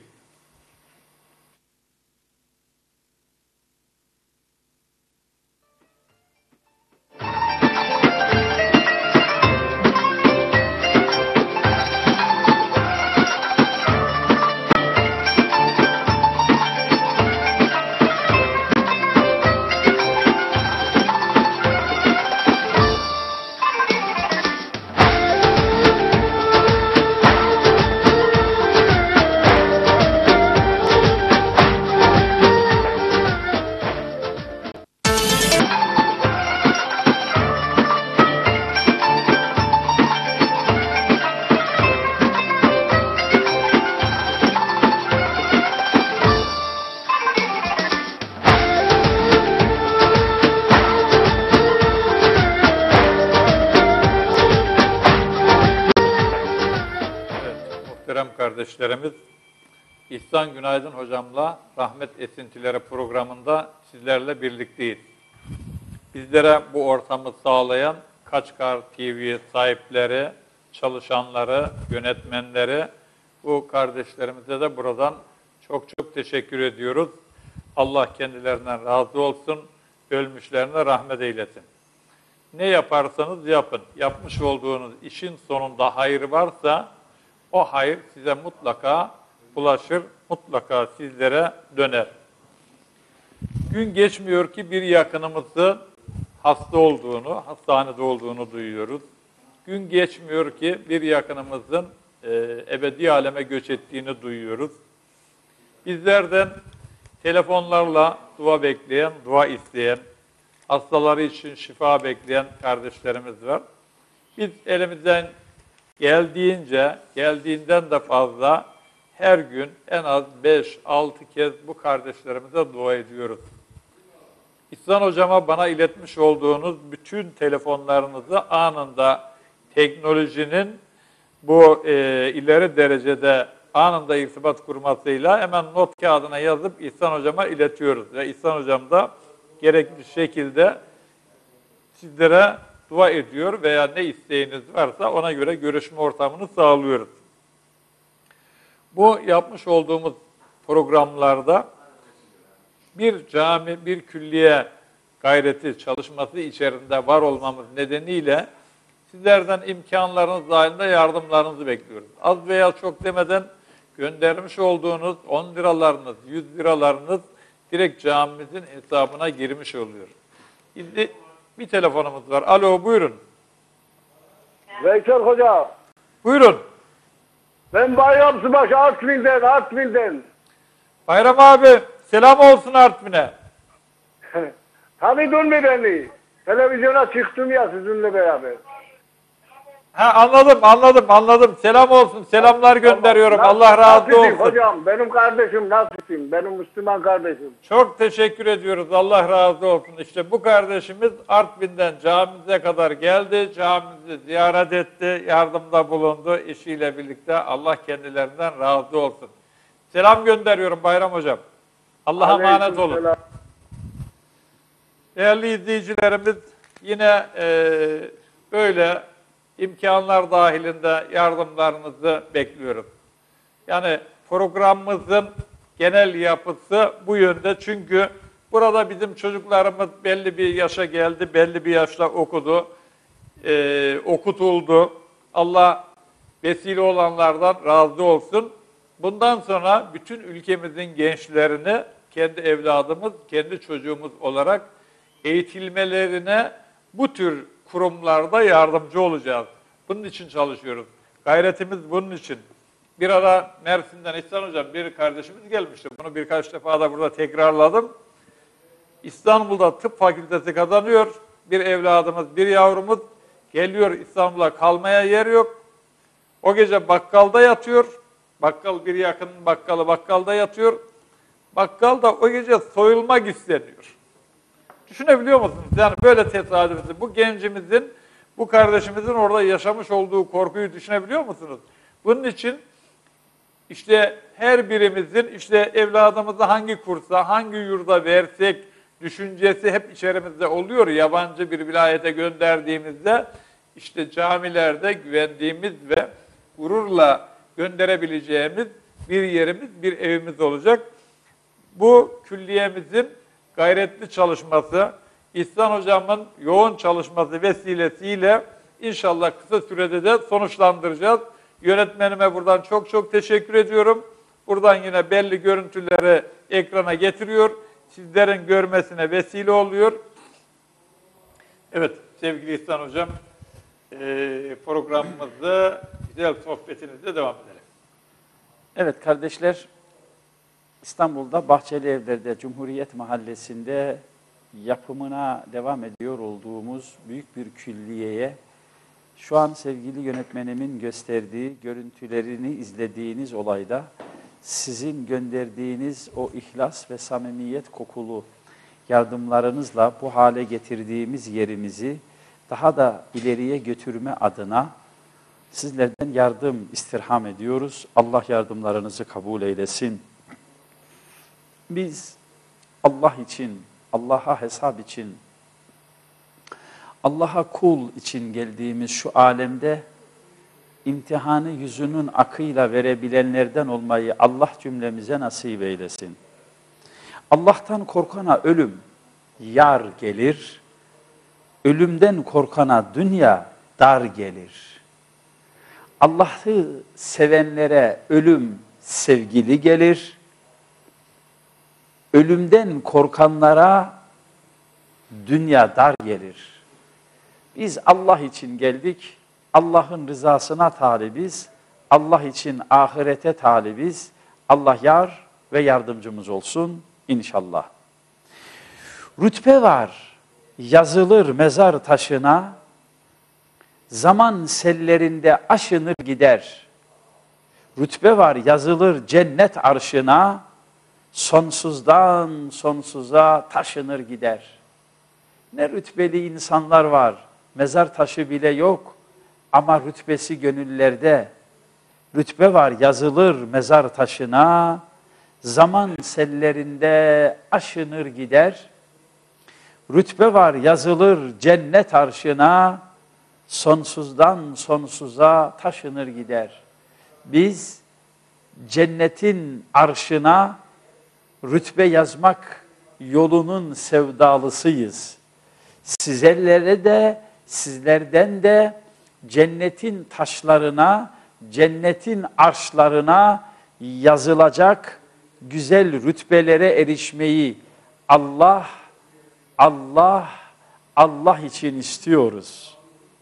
Kardeşlerimiz, İhsan Günaydın hocamla Rahmet Esintileri programında sizlerle birlikteyiz. Bizlere bu ortamı sağlayan Kaçkar T V sahipleri, çalışanları, yönetmenleri, bu kardeşlerimize de buradan çok çok teşekkür ediyoruz. Allah kendilerinden razı olsun, ölmüşlerine rahmet eylesin. Ne yaparsanız yapın, yapmış olduğunuz işin sonunda hayır varsa, o hayır size mutlaka ulaşır, mutlaka sizlere döner. Gün geçmiyor ki bir yakınımızın hasta olduğunu, hastanede olduğunu duyuyoruz. Gün geçmiyor ki bir yakınımızın e, ebedi aleme göç ettiğini duyuyoruz. Bizlerden telefonlarla dua bekleyen, dua isteyen, hastaları için şifa bekleyen kardeşlerimiz var. Biz elimizden geldiğince, geldiğinden de fazla her gün en az beş altı kez bu kardeşlerimize dua ediyoruz. İhsan Hocama bana iletmiş olduğunuz bütün telefonlarınızı anında teknolojinin bu e, ileri derecede anında irtibat kurmasıyla hemen not kağıdına yazıp İhsan Hocama iletiyoruz. Ve İhsan Hocam da gerekli şekilde sizlere dua ediyor veya ne isteğiniz varsa ona göre görüşme ortamını sağlıyoruz. Bu yapmış olduğumuz programlarda bir cami, bir külliye gayreti, çalışması içerisinde var olmamız nedeniyle sizlerden imkanlarınız dahilinde yardımlarınızı bekliyoruz. Az veya çok demeden göndermiş olduğunuz on liralarınız, yüz liralarınız direkt camimizin hesabına girmiş oluyor. Şimdi bir telefonumuz var. Alo, buyurun. Veysel Hoca. Buyurun. Ben Bayram Subaş Artvin'den, Artvin'den. Bayram abi, selam olsun Artvin'e. Tanıdın mı beni? Televizyona çıktım ya sizinle beraber. Ha, anladım, anladım, anladım. Selam olsun, selamlar gönderiyorum. Tamam. Allah razı Nasip'im olsun. hocam, benim kardeşim Nasip'im, benim Müslüman kardeşim. Çok teşekkür ediyoruz. Allah razı olsun. İşte bu kardeşimiz Artvin'den camimize kadar geldi. Camimizi ziyaret etti. Yardımda bulundu. Eşiyle birlikte. Allah kendilerinden razı olsun. Selam gönderiyorum Bayram Hocam. Allah'a emanet olun. Aleykümselam. Değerli izleyicilerimiz, yine e, böyle imkanlar dahilinde yardımlarınızı bekliyoruz. Yani programımızın genel yapısı bu yönde. Çünkü burada bizim çocuklarımız belli bir yaşa geldi, belli bir yaşta okudu, e, okutuldu. Allah vesile olanlardan razı olsun. Bundan sonra bütün ülkemizin gençlerini kendi evladımız, kendi çocuğumuz olarak eğitilmelerine bu tür kurumlarda yardımcı olacağız. Bunun için çalışıyoruz. Gayretimiz bunun için. Bir ara Mersin'den İhsan Hocam bir kardeşimiz gelmişti. Bunu birkaç defa da burada tekrarladım. İstanbul'da tıp fakültesi kazanıyor. Bir evladımız, bir yavrumuz geliyor İstanbul'a, kalmaya yer yok. O gece bakkalda yatıyor. Bakkal, bir yakın bakkalı bakkalda yatıyor. Bakkal da o gece soyulmak isteniyor. Düşünebiliyor musunuz? Yani böyle tesadüfü. Bu gencimizin, bu kardeşimizin orada yaşamış olduğu korkuyu düşünebiliyor musunuz? Bunun için işte her birimizin işte evladımızı hangi kursa, hangi yurda versek düşüncesi hep içerimizde oluyor. Yabancı bir vilayete gönderdiğimizde işte camilerde güvendiğimiz ve gururla gönderebileceğimiz bir yerimiz, bir evimiz olacak. Bu külliyemizin gayretli çalışması, İhsan Hocam'ın yoğun çalışması vesilesiyle inşallah kısa sürede de sonuçlandıracağız. Yönetmenime buradan çok çok teşekkür ediyorum. Buradan yine belli görüntüleri ekrana getiriyor. Sizlerin görmesine vesile oluyor. Evet sevgili İhsan Hocam, programımızı, güzel sohbetinizle devam edelim. Evet kardeşler, İstanbul'da Bahçeli Evler'de Cumhuriyet Mahallesi'nde yapımına devam ediyor olduğumuz büyük bir külliyeye şu an sevgili yönetmenimin gösterdiği görüntülerini izlediğiniz olayda sizin gönderdiğiniz o ihlas ve samimiyet kokulu yardımlarınızla bu hale getirdiğimiz yerimizi daha da ileriye götürme adına sizlerden yardım istirham ediyoruz. Allah yardımlarınızı kabul eylesin. Biz Allah için, Allah'a hesap için, Allah'a kul için geldiğimiz şu alemde imtihanı yüzünün akıyla verebilenlerden olmayı Allah cümlemize nasip eylesin. Allah'tan korkana ölüm yar gelir, ölümden korkana dünya dar gelir. Allah'ı sevenlere ölüm sevgili gelir, ölümden korkanlara dünya dar gelir. Biz Allah için geldik, Allah'ın rızasına talibiz, Allah için ahirete talibiz. Allah yar ve yardımcımız olsun inşallah. Rütbe var, yazılır mezar taşına, zaman sellerinde aşınır gider. Rütbe var, yazılır cennet arşına, sonsuzdan sonsuza taşınır gider. Ne rütbeli insanlar var, mezar taşı bile yok ama rütbesi gönüllerde. Rütbe var, yazılır mezar taşına, zaman sellerinde aşınır gider. Rütbe var, yazılır cennet arşına, sonsuzdan sonsuza taşınır gider. Biz cennetin arşına rütbe yazmak yolunun sevdalısıyız. Sizlere de, sizlerden de cennetin taşlarına, cennetin arşlarına yazılacak güzel rütbelere erişmeyi Allah, Allah, Allah için istiyoruz.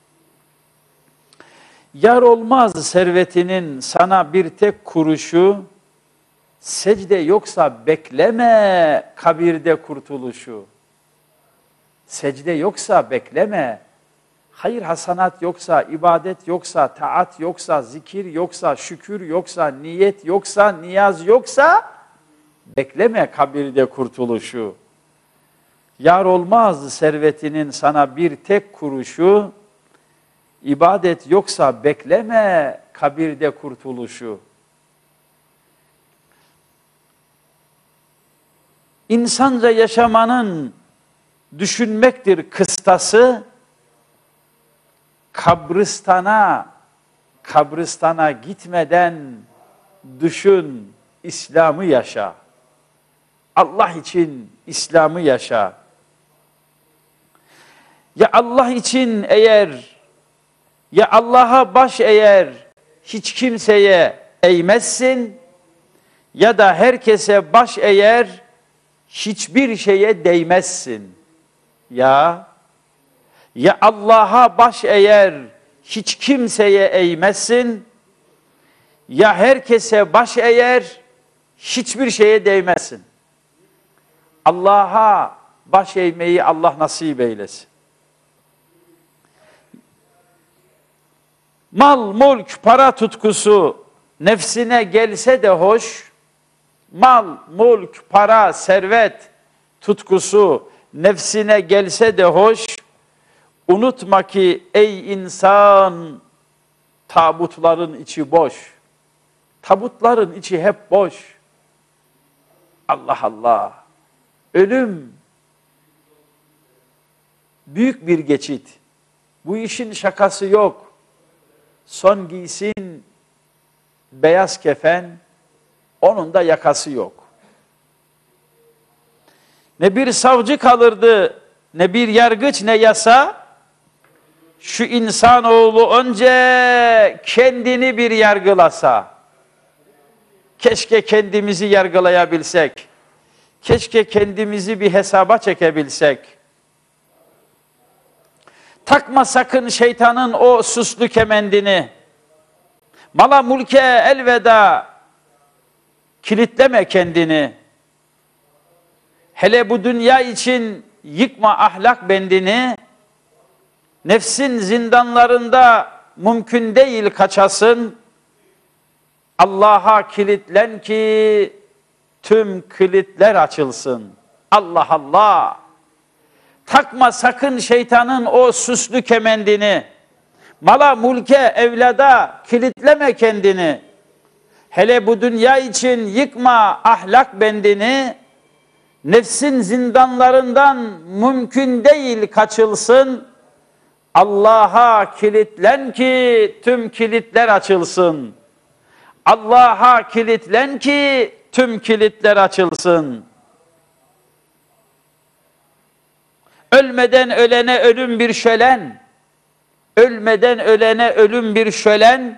Yar olmaz servetinin sana bir tek kuruşu, secde yoksa bekleme kabirde kurtuluşu. Secde yoksa bekleme hayır hasanat yoksa, ibadet yoksa, taat yoksa, zikir yoksa, şükür yoksa, niyet yoksa, niyaz yoksa, bekleme kabirde kurtuluşu. Yar olmaz servetinin sana bir tek kuruşu, ibadet yoksa bekleme kabirde kurtuluşu. İnsanca yaşamanın düşünmektir kıstası, kabristana, kabristana gitmeden düşün, İslam'ı yaşa. Allah için İslam'ı yaşa. Ya Allah için eğer, ya Allah'a baş eğer hiç kimseye eğmezsin, ya da herkese baş eğer hiçbir şeye değmezsin. Ya, ya Allah'a baş eğer hiç kimseye eğmezsin, ya herkese baş eğer hiçbir şeye değmezsin. Allah'a baş eğmeyi Allah nasip eylesin. Mal, mülk, para tutkusu nefsine gelse de hoş, mal, mülk, para, servet tutkusu nefsine gelse de hoş, unutma ki ey insan, tabutların içi boş. Tabutların içi hep boş. Allah Allah. Ölüm büyük bir geçit. Bu işin şakası yok. Son giysin beyaz kefen, onun da yakası yok. Ne bir savcı kalırdı, ne bir yargıç, ne yasa. Şu insanoğlu önce kendini bir yargılasa. Keşke kendimizi yargılayabilsek. Keşke kendimizi bir hesaba çekebilsek. Takma sakın şeytanın o süslü kemendini. Mala mülke elveda. Kilitleme kendini. Hele bu dünya için yıkma ahlak bendini. Nefsin zindanlarında mümkün değil kaçasın. Allah'a kilitlen ki tüm kilitler açılsın. Allah Allah. Takma sakın şeytanın o süslü kemendini. Mala mülke evlada kilitleme kendini. Hele bu dünya için yıkma ahlak bendini. Nefsin zindanlarından mümkün değil kaçılsın. Allah'a kilitlen ki tüm kilitler açılsın. Allah'a kilitlen ki tüm kilitler açılsın. Ölmeden ölene ölüm bir şölen. Ölmeden ölene ölüm bir şölen.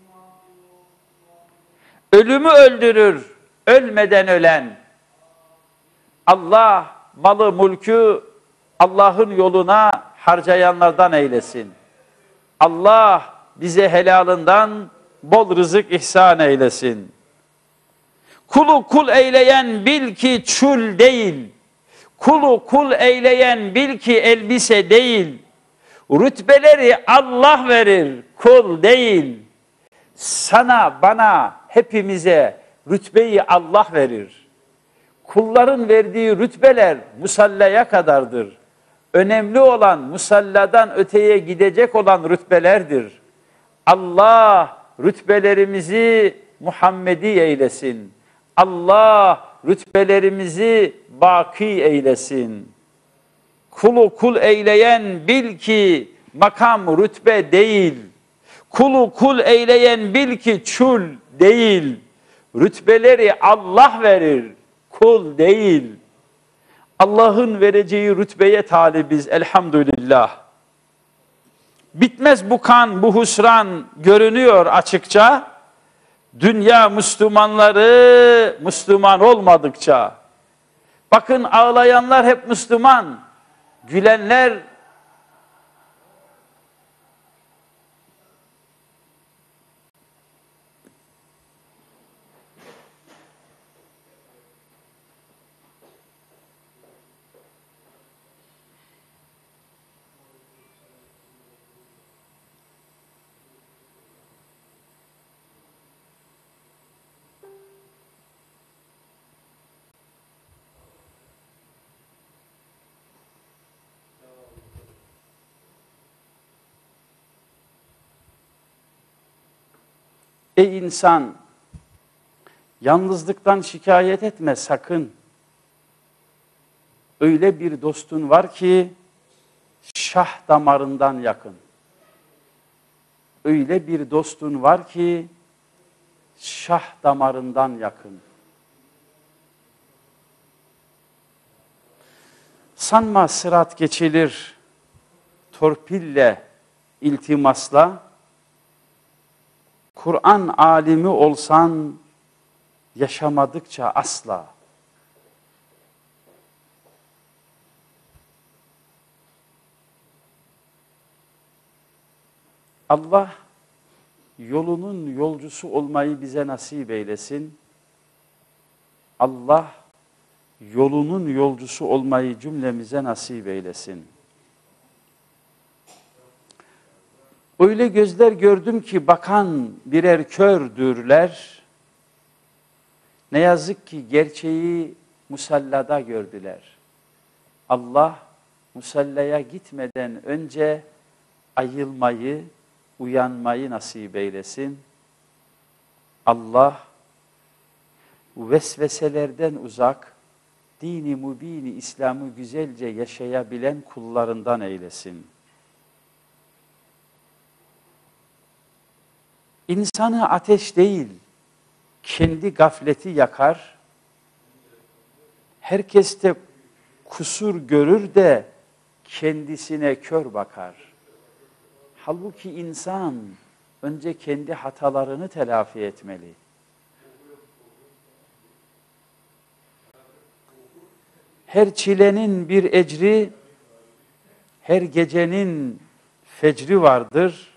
Ölümü öldürür ölmeden ölen. Allah malı mülkü Allah'ın yoluna harcayanlardan eylesin. Allah bize helalından bol rızık ihsan eylesin. Kulu kul eyleyen bil ki çul değil. Kulu kul eyleyen bil ki elbise değil. Rütbeleri Allah verir, kul değil. Sana, bana, hepimize rütbeyi Allah verir. Kulların verdiği rütbeler musallaya kadardır. Önemli olan musalladan öteye gidecek olan rütbelerdir. Allah rütbelerimizi Muhammedi eylesin. Allah rütbelerimizi baki eylesin. Kulu kul eyleyen bil ki makam rütbe değil. Kulu kul eyleyen bil ki çul değil. Rütbeleri Allah verir, kul değil. Allah'ın vereceği rütbeye talibiz elhamdülillah. Bitmez bu kan, bu husran görünüyor açıkça. Dünya Müslümanları Müslüman olmadıkça. Bakın ağlayanlar hep Müslüman. Gülenler Ey insan, yalnızlıktan şikayet etme sakın. Öyle bir dostun var ki şah damarından yakın. Öyle bir dostun var ki şah damarından yakın. Sanma sırat geçilir torpille, iltimasla. Kur'an alimi olsan yaşamadıkça asla. Allah yolunun yolcusu olmayı bize nasip eylesin. Allah yolunun yolcusu olmayı cümlemize nasip eylesin. Öyle gözler gördüm ki bakan birer kördürler. Ne yazık ki gerçeği musallada gördüler. Allah musallaya gitmeden önce ayılmayı, uyanmayı nasip eylesin. Allah vesveselerden uzak, dini mübini İslam'ı güzelce yaşayabilen kullarından eylesin. İnsanı ateş değil, kendi gafleti yakar. Herkes de kusur görür de kendisine kör bakar. Halbuki insan önce kendi hatalarını telafi etmeli. Her çilenin bir ecri, her gecenin fecri vardır.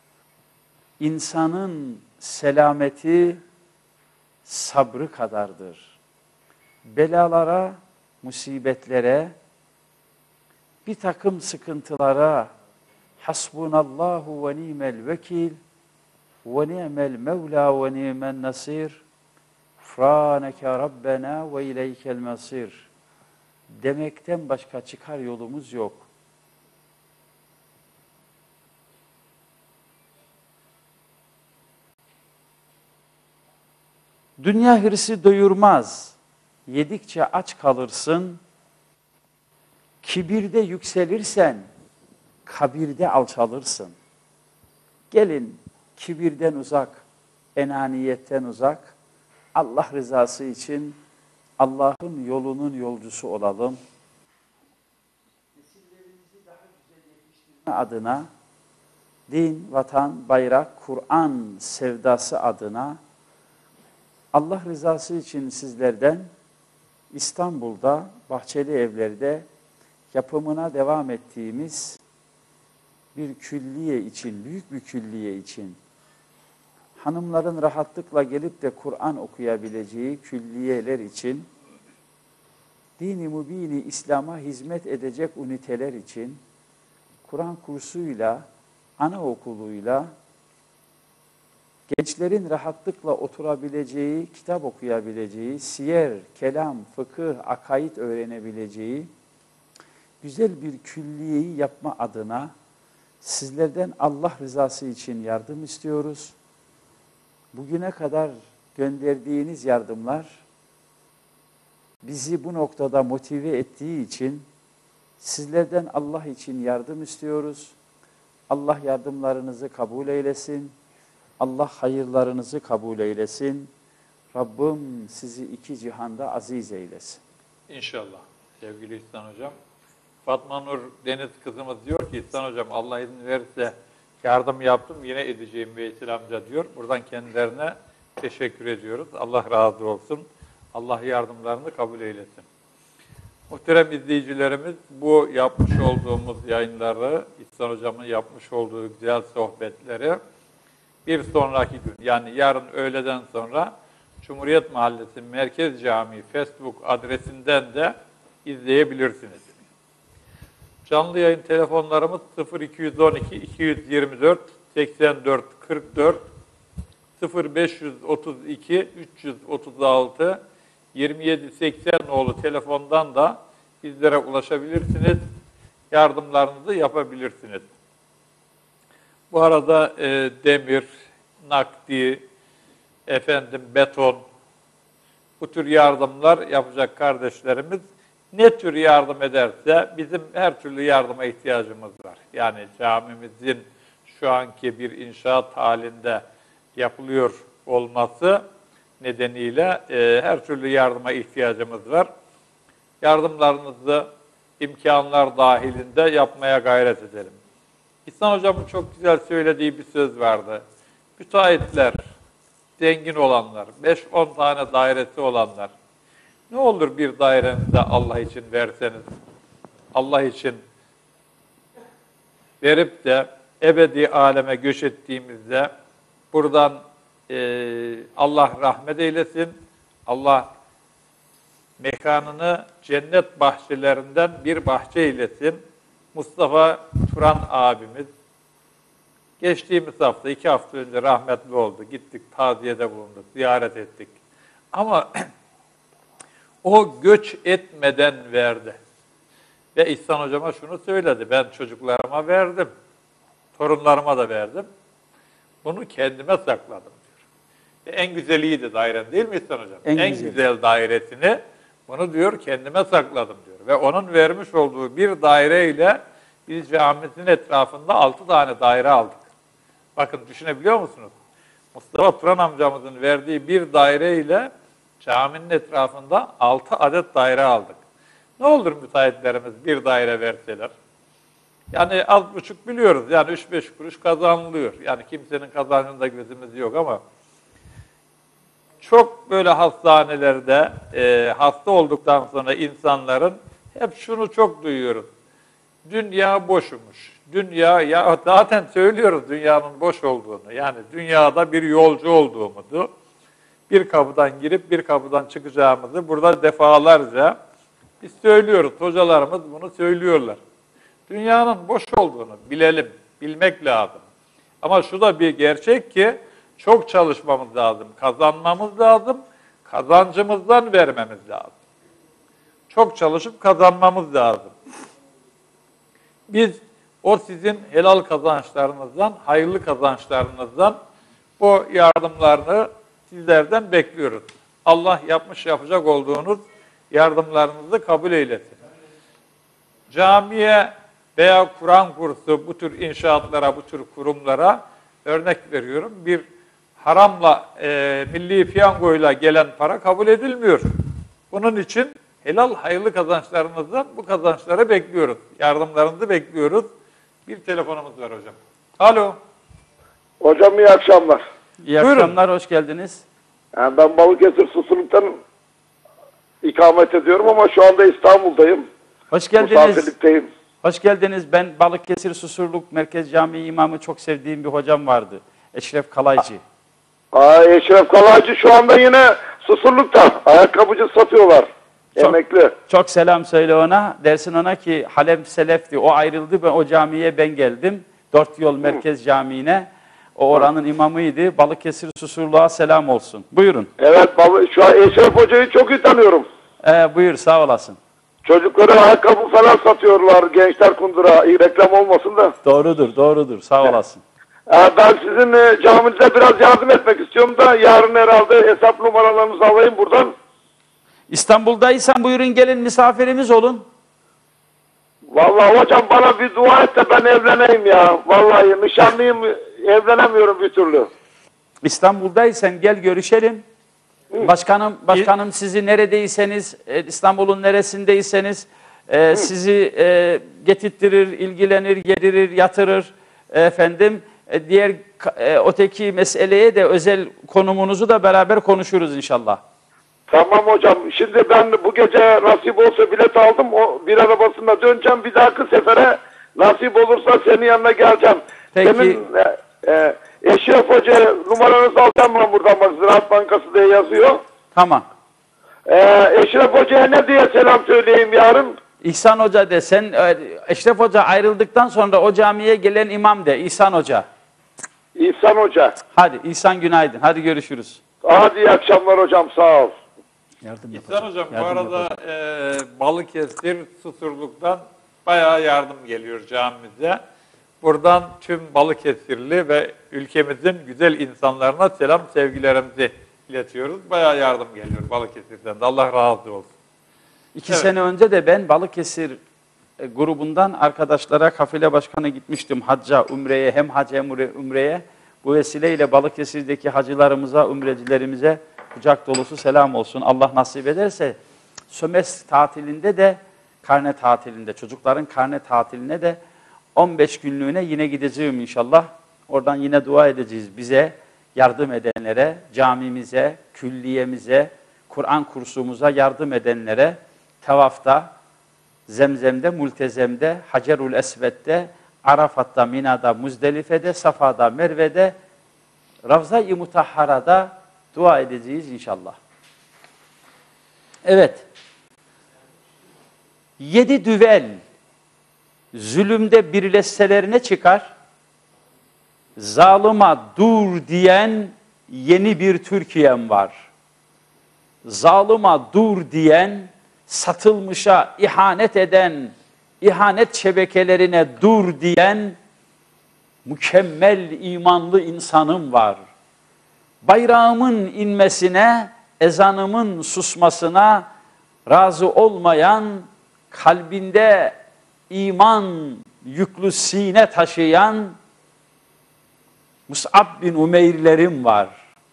İnsanın selameti sabrı kadardır. Belalara, musibetlere, bir takım sıkıntılara hasbunallahu ve ni'mel vekil ve ni'mel mevla ve ni'men nasir franeke rabbena ve ileykel masir demekten başka çıkar yolumuz yok. Dünya hırsı doyurmaz, yedikçe aç kalırsın. Kibirde yükselirsen, kabirde alçalırsın. Gelin kibirden uzak, enaniyetten uzak, Allah rızası için Allah'ın yolunun yolcusu olalım. Nesillerimizi daha güzel yetiştirme adına, din, vatan, bayrak, Kur'an sevdası adına, Allah rızası için sizlerden İstanbul'da, Bahçeli Evler'de yapımına devam ettiğimiz bir külliye için, büyük bir külliye için, hanımların rahatlıkla gelip de Kur'an okuyabileceği külliyeler için, dini mübini İslam'a hizmet edecek üniteler için, Kur'an kursuyla, anaokuluyla, gençlerin rahatlıkla oturabileceği, kitap okuyabileceği, siyer, kelam, fıkıh, akaid öğrenebileceği güzel bir külliyeyi yapma adına sizlerden Allah rızası için yardım istiyoruz. Bugüne kadar gönderdiğiniz yardımlar bizi bu noktada motive ettiği için sizlerden Allah için yardım istiyoruz. Allah yardımlarınızı kabul eylesin. Allah hayırlarınızı kabul eylesin. Rabbim sizi iki cihanda aziz eylesin. İnşallah sevgili İhsan Hocam. Fatma Nur Deniz kızımız diyor ki İhsan Hocam Allah izin verirse yardım yaptım yine edeceğim Veysel amca diyor. Buradan kendilerine teşekkür ediyoruz. Allah razı olsun. Allah yardımlarını kabul eylesin. Muhterem izleyicilerimiz bu yapmış olduğumuz yayınları, İhsan Hocam'ın yapmış olduğu güzel sohbetleri bir sonraki gün yani yarın öğleden sonra Cumhuriyet Mahallesi Merkez Camii Facebook adresinden de izleyebilirsiniz. Canlı yayın telefonlarımız sıfır iki on iki iki yirmi dört seksen dört kırk dört sıfır beş otuz iki üç yüz otuz altı yirmi yedi seksen nolu telefondan da bizlere ulaşabilirsiniz. Yardımlarınızı yapabilirsiniz. Bu arada e, demir, nakdi, efendim beton, bu tür yardımlar yapacak kardeşlerimiz ne tür yardım ederse bizim her türlü yardıma ihtiyacımız var. Yani camimizin şu anki bir inşaat halinde yapılıyor olması nedeniyle e, her türlü yardıma ihtiyacımız var. Yardımlarınızı imkanlar dahilinde yapmaya gayret edelim. İhsan Hocam'ın çok güzel söylediği bir söz vardı. Müteahhitler, zengin olanlar, beş on tane dairesi olanlar, ne olur bir dairenizi Allah için verseniz, Allah için verip de ebedi aleme göç ettiğimizde buradan e, Allah rahmet eylesin, Allah mekanını cennet bahçelerinden bir bahçe eylesin. Mustafa Turan abimiz geçtiğimiz hafta, iki hafta önce rahmetli oldu. Gittik, taziyede bulunduk, ziyaret ettik. Ama o göç etmeden verdi. Ve İhsan Hocama şunu söyledi, ben çocuklarıma verdim, torunlarıma da verdim. Bunu kendime sakladım diyor. Ve en güzeliydi dairen değil mi İhsan Hocam? En, en güzel. güzel dairesini bunu diyor kendime sakladım diyor. Ve onun vermiş olduğu bir daireyle biz camimizin etrafında altı tane daire aldık. Bakın düşünebiliyor musunuz? Mustafa Turan amcamızın verdiği bir daireyle caminin etrafında altı adet daire aldık. Ne olur müteahhitlerimiz bir daire verseler? Yani az buçuk biliyoruz. Yani üç beş kuruş kazanılıyor. Yani kimsenin kazancında gözümüz yok ama çok böyle hastanelerde e, hasta olduktan sonra insanların hep şunu çok duyuyoruz. Dünya boşmuş. Dünya, ya zaten söylüyoruz dünyanın boş olduğunu. Yani dünyada bir yolcu olduğumuzu, bir kapıdan girip bir kapıdan çıkacağımızı burada defalarca biz söylüyoruz. Hocalarımız bunu söylüyorlar. Dünyanın boş olduğunu bilelim, bilmek lazım. Ama şu da bir gerçek ki çok çalışmamız lazım, kazanmamız lazım, kazancımızdan vermemiz lazım. Çok çalışıp kazanmamız lazım. Biz o sizin helal kazançlarınızdan, hayırlı kazançlarınızdan bu yardımlarını sizlerden bekliyoruz. Allah yapmış yapacak olduğunuz yardımlarınızı kabul eylesin. Camiye veya Kur'an kursu bu tür inşaatlara, bu tür kurumlara örnek veriyorum. Bir haramla, e, milli piyangoyla gelen para kabul edilmiyor. Bunun için helal hayırlı kazançlarınızdan bu kazançları bekliyoruz. Yardımlarınızı bekliyoruz. Bir telefonumuz var hocam. Alo. Hocam iyi akşamlar. İyi Buyurun. akşamlar, hoş geldiniz. Yani ben Balıkesir Susurluk'tan ikamet ediyorum ama şu anda İstanbul'dayım. Hoş geldiniz. Misafirlikteyim. Hoş geldiniz. Ben Balıkesir Susurluk Merkez Camii imamı, çok sevdiğim bir hocam vardı. Eşref Kalaycı. Aa, Eşref Kalaycı şu anda yine Susurluk'ta. Ayakkabıcı satıyorlar. Çok, Emekli. Çok selam söyle ona. Dersin ona ki Halep Selef'ti. O ayrıldı. Ben o camiye ben geldim. Dört Yol Merkez Hı. Camii'ne. O oranın imamıydı. Balıkesir Susurluğa selam olsun. Buyurun. Evet, şu an Eşref Hoca'yı çok iyi tanıyorum. Ee, buyur, sağ olasın. Çocuklara ayakkabı falan satıyorlar. Gençler Kundura. İyi reklam olmasın da. Doğrudur, doğrudur. Sağ olasın. Ee, ben sizin e, caminize biraz yardım etmek istiyorum da yarın herhalde hesap numaralarınızı alayım buradan. İstanbul'daysan buyurun gelin, misafirimiz olun. Vallahi hocam bana bir dua et de ben evleneyim ya. Vallahi nişanlıyım, evlenemiyorum bir türlü. İstanbul'daysan gel görüşelim. Başkanım, başkanım sizi neredeyseniz, İstanbul'un neresindeyseniz e, sizi e, getirtirir, ilgilenir, yedirir, yatırır. Efendim e, diğer e, öteki meseleye de özel konumunuzu da beraber konuşuruz inşallah. Tamam hocam. Şimdi ben bu gece nasip olsa bilet aldım. O bir arabasında döneceğim. Bir dahaki sefere nasip olursa senin yanına geleceğim. Peki. Senin e, e, Eşref Hoca numaranızı alacağım ben buradan. Bak Ziraat Bankası diye yazıyor. Tamam. E, Eşref Hoca'ya ne diye selam söyleyeyim yarın? İhsan Hoca de. Sen Eşref Hoca ayrıldıktan sonra o camiye gelen imam de. İhsan Hoca. İhsan Hoca. Hadi İhsan günaydın. Hadi görüşürüz. Hadi iyi akşamlar hocam. Sağ ol. Yardım İhsan Hocam bu yardım arada e, Balıkesir Susurluk'tan bayağı yardım geliyor camimize. Buradan tüm Balıkesirli ve ülkemizin güzel insanlarına selam sevgilerimizi iletiyoruz. Bayağı yardım geliyor Balıkesir'den de. Allah razı olsun. İki Evet. sene önce de ben Balıkesir e, grubundan arkadaşlara, kafile başkanı gitmiştim hacca, umreye, hem hac hem umreye. Bu vesileyle Balıkesir'deki hacılarımıza, umrecilerimize kucak dolusu selam olsun. Allah nasip ederse sömestr tatilinde de, karne tatilinde, çocukların karne tatiline de on beş günlüğüne yine gideceğim inşallah. Oradan yine dua edeceğiz bize, yardım edenlere, camimize, külliyemize, Kur'an kursumuza yardım edenlere, tavafta, Zemzem'de, Multezem'de, Hacerul Esved'de, Arafat'ta, Mina'da, Muzdelife'de, Safa'da, Merve'de, Ravza-i Mutahhara'da dua edeceğiz inşallah. Evet. Yedi düvel zulümde birleşseler ne çıkar? Zalıma dur diyen yeni bir Türkiye'm var. Zalıma dur diyen, satılmışa ihanet eden, ihanet şebekelerine dur diyen mükemmel imanlı insanım var. Bayrağımın inmesine, ezanımın susmasına razı olmayan, kalbinde iman yüklü sine taşıyan Mus'ab bin Umeyr'lerim var.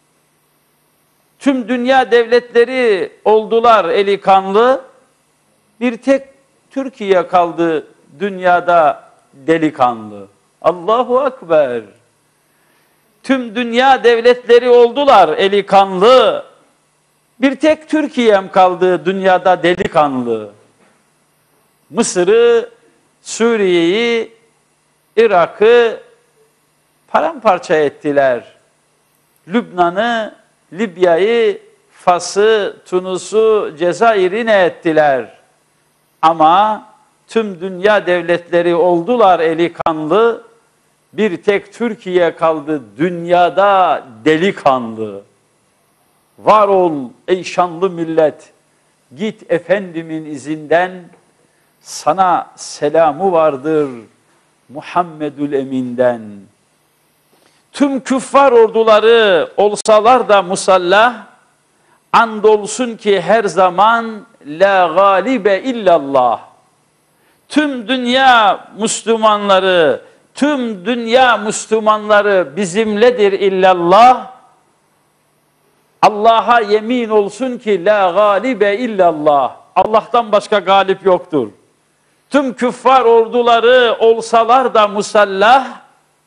Tüm dünya devletleri oldular eli kanlı, bir tek Türkiye kaldı dünyada delikanlı. Allahu Ekber. Tüm dünya devletleri oldular eli kanlı, bir tek Türkiye'm kaldı dünyada delikanlı. Mısır'ı, Suriye'yi, Irak'ı paramparça ettiler. Lübnan'ı, Libya'yı, Fas'ı, Tunus'u, Cezayir'i ne ettiler? Ama tüm dünya devletleri oldular eli kanlı, bir tek Türkiye kaldı dünyada delikanlı. Var ol ey şanlı millet, git efendimin izinden, sana selamı vardır Muhammedül Emin'den. Tüm küffar orduları olsalar da musallah, andolsun ki her zaman la galibe illallah. Tüm dünya Müslümanları, tüm dünya Müslümanları bizimledir illallah. Allah'a yemin olsun ki la galibe illallah. Allah'tan başka galip yoktur. Tüm küffar orduları olsalar da musallah,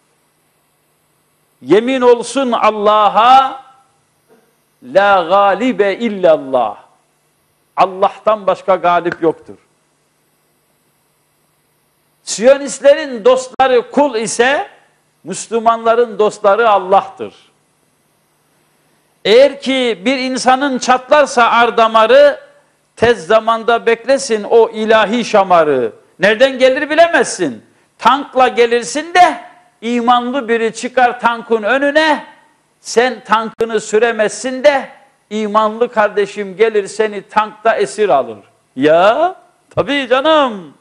yemin olsun Allah'a la galibe illallah. Allah'tan başka galip yoktur. Siyonistlerin dostları kul ise Müslümanların dostları Allah'tır. Eğer ki bir insanın çatlarsa ar damarı, tez zamanda beklesin o ilahi şamarı. Nereden gelir bilemezsin. Tankla gelirsin de imanlı biri çıkar tankın önüne, sen tankını süremezsin de imanlı kardeşim gelir seni tankta esir alır. Ya tabii canım.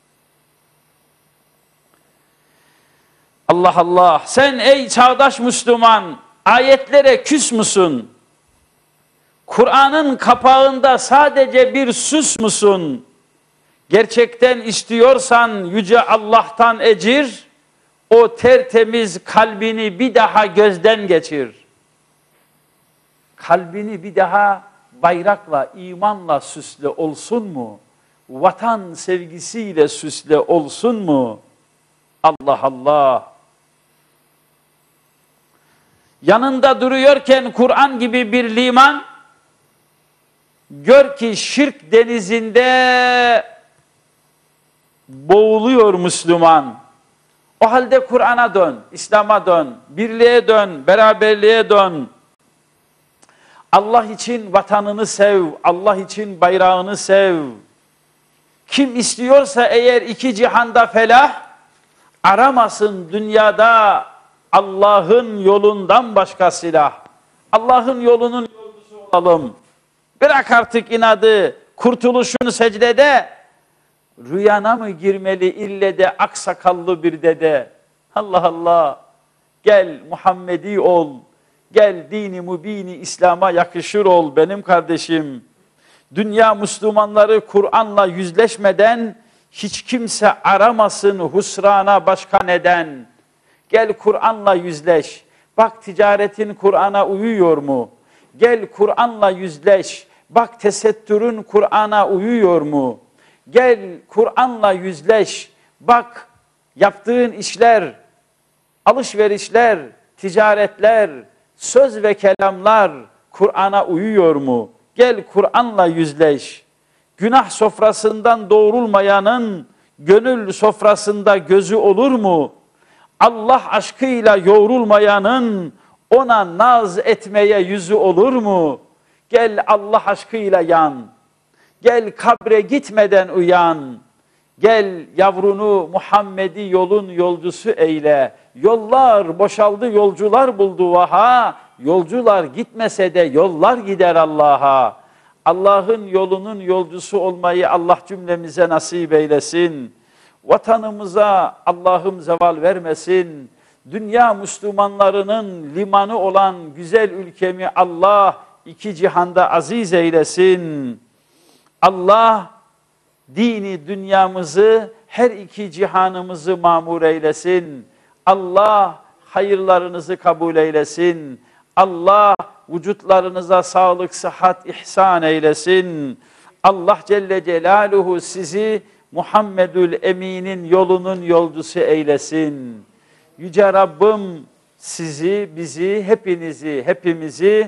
Allah Allah, sen ey çağdaş Müslüman ayetlere küs müsün? Kur'an'ın kapağında sadece bir süs müsün? Gerçekten istiyorsan yüce Allah'tan ecir, o tertemiz kalbini bir daha gözden geçir. Kalbini bir daha bayrakla, imanla süsle olsun mu? Vatan sevgisiyle süsle olsun mu? Allah Allah. Yanında duruyorken Kur'an gibi bir liman, gör ki şirk denizinde boğuluyor Müslüman. O halde Kur'an'a dön, İslam'a dön, birliğe dön, beraberliğe dön. Allah için vatanını sev, Allah için bayrağını sev. Kim istiyorsa eğer iki cihanda felah, aramasın dünyada Allah'ın yolundan başka silah. Allah'ın yolunun yolcusu olalım. Bırak artık inadı, kurtuluşun secdede. Rüyana mı girmeli ille de aksakallı bir dede? Allah Allah. Gel Muhammedi ol. Gel dini mübini İslam'a yakışır ol benim kardeşim. Dünya Müslümanları Kur'an'la yüzleşmeden hiç kimse aramasın husrana başka neden. Gel Kur'an'la yüzleş. Bak ticaretin Kur'an'a uyuyor mu? Gel Kur'an'la yüzleş. Bak tesettürün Kur'an'a uyuyor mu? Gel Kur'an'la yüzleş. Bak yaptığın işler, alışverişler, ticaretler, söz ve kelamlar Kur'an'a uyuyor mu? Gel Kur'an'la yüzleş. Günah sofrasından doğrulmayanın gönül sofrasında gözü olur mu? Allah aşkıyla yoğrulmayanın ona naz etmeye yüzü olur mu? Gel Allah aşkıyla yan. Gel kabre gitmeden uyan. Gel yavrunu Muhammedi yolun yolcusu eyle. Yollar boşaldı, yolcular buldu vaha. Yolcular gitmese de yollar gider Allah'a. Allah'ın yolunun yolcusu olmayı Allah cümlemize nasip eylesin. Vatanımıza Allah'ım zeval vermesin. Dünya Müslümanlarının limanı olan güzel ülkemi Allah iki cihanda aziz eylesin. Allah dini dünyamızı, her iki cihanımızı mamur eylesin. Allah hayırlarınızı kabul eylesin. Allah vücutlarınıza sağlık, sıhhat, ihsan eylesin. Allah Celle Celaluhu sizi Muhammedül Emin'in yolunun yolcusu eylesin. Yüce Rabbim sizi, bizi, hepinizi, hepimizi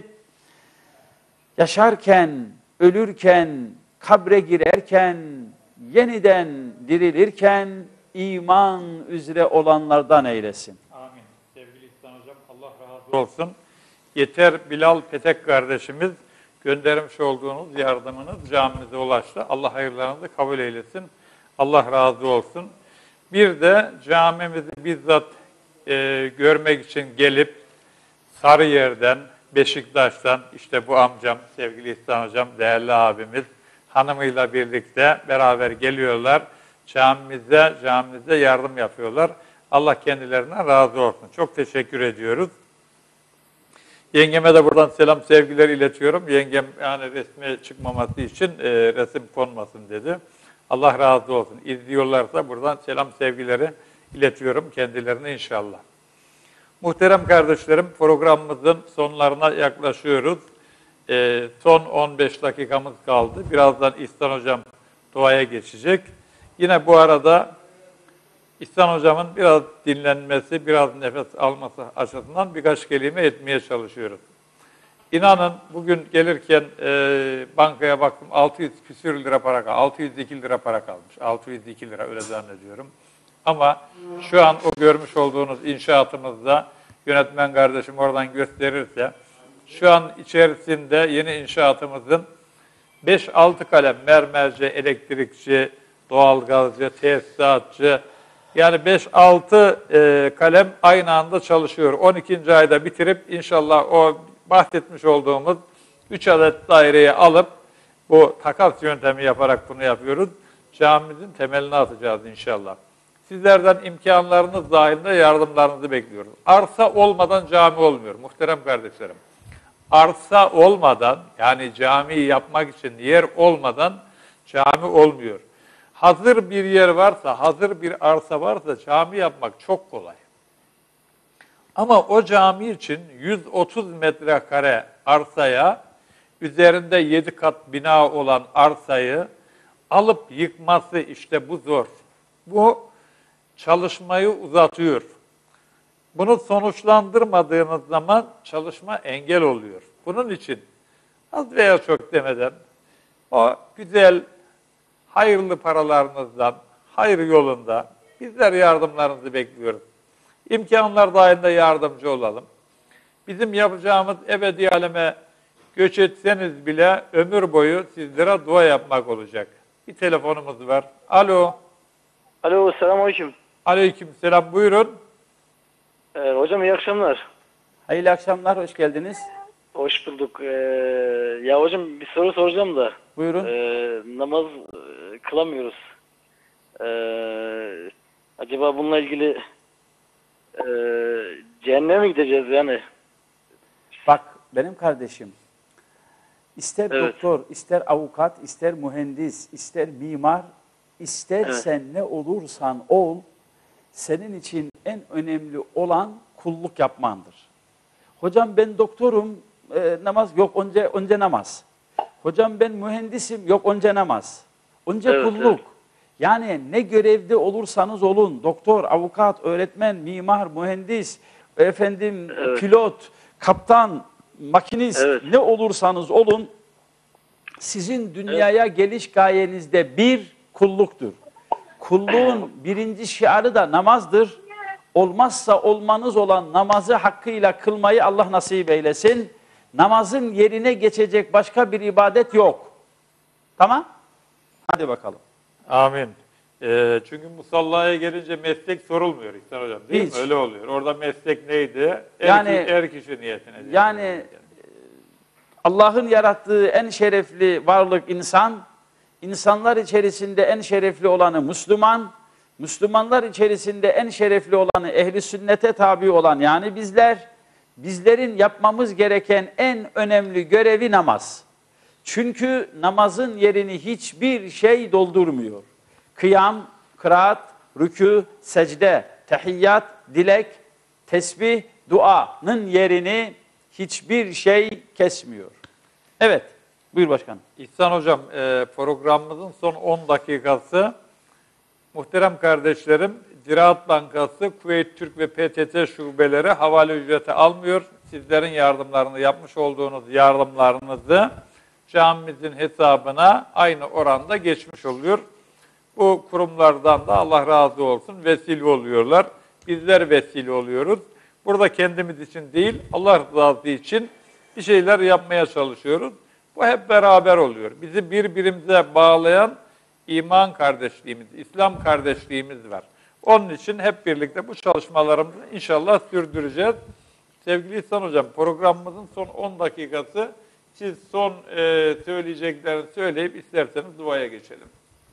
yaşarken, ölürken, kabre girerken, yeniden dirilirken iman üzere olanlardan eylesin. Amin. Sevgili İhsan Hocam, Allah razı olsun. Yeter Bilal Petek kardeşimiz göndermiş olduğunuz yardımınız camimize ulaştı. Allah hayırlarınızı kabul eylesin. Allah razı olsun. Bir de camimizi bizzat e, görmek için gelip Sarıyer'den, Beşiktaş'tan, işte bu amcam, sevgili İhsan Hocam, değerli abimiz, hanımıyla birlikte beraber geliyorlar. Camimize, camimize yardım yapıyorlar. Allah kendilerinden razı olsun. Çok teşekkür ediyoruz. Yengeme de buradan selam, sevgiler iletiyorum. Yengem yani resme çıkmaması için e, resim konmasın dedi. Allah razı olsun. İzliyorlarsa buradan selam, sevgileri iletiyorum kendilerine inşallah. Muhterem kardeşlerim, programımızın sonlarına yaklaşıyoruz. E, son on beş dakikamız kaldı. Birazdan İhsan Hocam duaya geçecek. Yine bu arada İhsan Hocam'ın biraz dinlenmesi, biraz nefes alması açısından birkaç kelime etmeye çalışıyoruz. İnanın bugün gelirken e, bankaya baktım, altı yüz küsür lira para kalmış, altı yüz iki lira para kalmış. altı yüz iki lira öyle zannediyorum. Ama şu an o görmüş olduğunuz inşaatımızda, yönetmen kardeşim oradan gösterirse, şu an içerisinde yeni inşaatımızın beş altı kalem mermerci, elektrikçi, doğalgazcı, tesisatçı, yani beş altı e, kalem aynı anda çalışıyor. on ikinci ayda bitirip inşallah o bahsetmiş olduğumuz üç adet daireyi alıp bu takas yöntemi yaparak bunu yapıyoruz. Camimizin temelini atacağız inşallah. Sizlerden imkanlarınız dahilinde yardımlarınızı bekliyoruz. Arsa olmadan cami olmuyor muhterem kardeşlerim. Arsa olmadan, yani camiyi yapmak için yer olmadan cami olmuyor. Hazır bir yer varsa, hazır bir arsa varsa cami yapmak çok kolay. Ama o cami için yüz otuz metrekare arsaya, üzerinde yedi kat bina olan arsayı alıp yıkması, işte bu zor. Bu çalışmayı uzatıyor. Bunu sonuçlandırmadığınız zaman çalışma engel oluyor. Bunun için az veya çok demeden o güzel, hayırlı paralarınızdan, hayır yolunda bizler yardımlarınızı bekliyoruz. İmkanlar dahilinde yardımcı olalım. Bizim yapacağımız ebedi aleme göç etseniz bile ömür boyu sizlere dua yapmak olacak. Bir telefonumuz var. Alo. Alo, selamünaleyküm. Aleyküm selam, buyurun. Ee, hocam iyi akşamlar. Hayırlı akşamlar, hoş geldiniz. Hoş bulduk. Ee, ya hocam bir soru soracağım da. Buyurun. Ee, namaz e, kılamıyoruz. Ee, acaba bununla ilgili e, cehenneme gideceğiz yani. Bak benim kardeşim, ister Evet. doktor, ister avukat, ister mühendis, ister mimar, istersen ne olursan ol, senin için en önemli olan kulluk yapmandır. Hocam ben doktorum, e, namaz yok, önce, önce namaz. Hocam ben mühendisim, yok önce namaz. Önce Evet, kulluk. evet. Yani ne görevde olursanız olun, doktor, avukat, öğretmen, mimar, mühendis, efendim Evet. pilot, kaptan, makinist, Evet. ne olursanız olun, sizin dünyaya geliş gayenizde bir kulluktur. Kulluğun birinci şiarı da namazdır. Olmazsa olmanız olan namazı hakkıyla kılmayı Allah nasip eylesin. Namazın yerine geçecek başka bir ibadet yok. Tamam? Hadi bakalım. Amin. Ee, çünkü musallaya gelince meslek sorulmuyor İhsan Hocam, değil Hiç. mi? Öyle oluyor. Orada meslek neydi? Er, Yani- ki- er kişi niyetine. Yani Allah'ın yarattığı en şerefli varlık insan, insanlar içerisinde en şerefli olanı Müslüman, Müslümanlar içerisinde en şerefli olanı ehli sünnete tabi olan yani bizler, bizlerin yapmamız gereken en önemli görevi namaz. Çünkü namazın yerini hiçbir şey doldurmuyor. Kıyam, kıraat, rükû, secde, tehiyyat, dilek, tesbih, duanın yerini hiçbir şey kesmiyor. Evet, buyur başkanım. İhsan Hocam, e, programımızın son on dakikası. Muhterem kardeşlerim, Ziraat Bankası, Kuveyt Türk ve P T T şubeleri havale ücreti almıyor. Sizlerin yardımlarını, yapmış olduğunuz yardımlarınızı camimizin hesabına aynı oranda geçmiş oluyor. Bu kurumlardan da Allah razı olsun vesile oluyorlar. Bizler vesile oluyoruz. Burada kendimiz için değil, Allah rızası için bir şeyler yapmaya çalışıyoruz. Bu hep beraber oluyor. Bizi birbirimize bağlayan iman kardeşliğimiz, İslam kardeşliğimiz var. Onun için hep birlikte bu çalışmalarımızı inşallah sürdüreceğiz. Sevgili İhsan Hocam, programımızın son on dakikası. Siz son e, söyleyeceklerini söyleyip isterseniz duaya geçelim.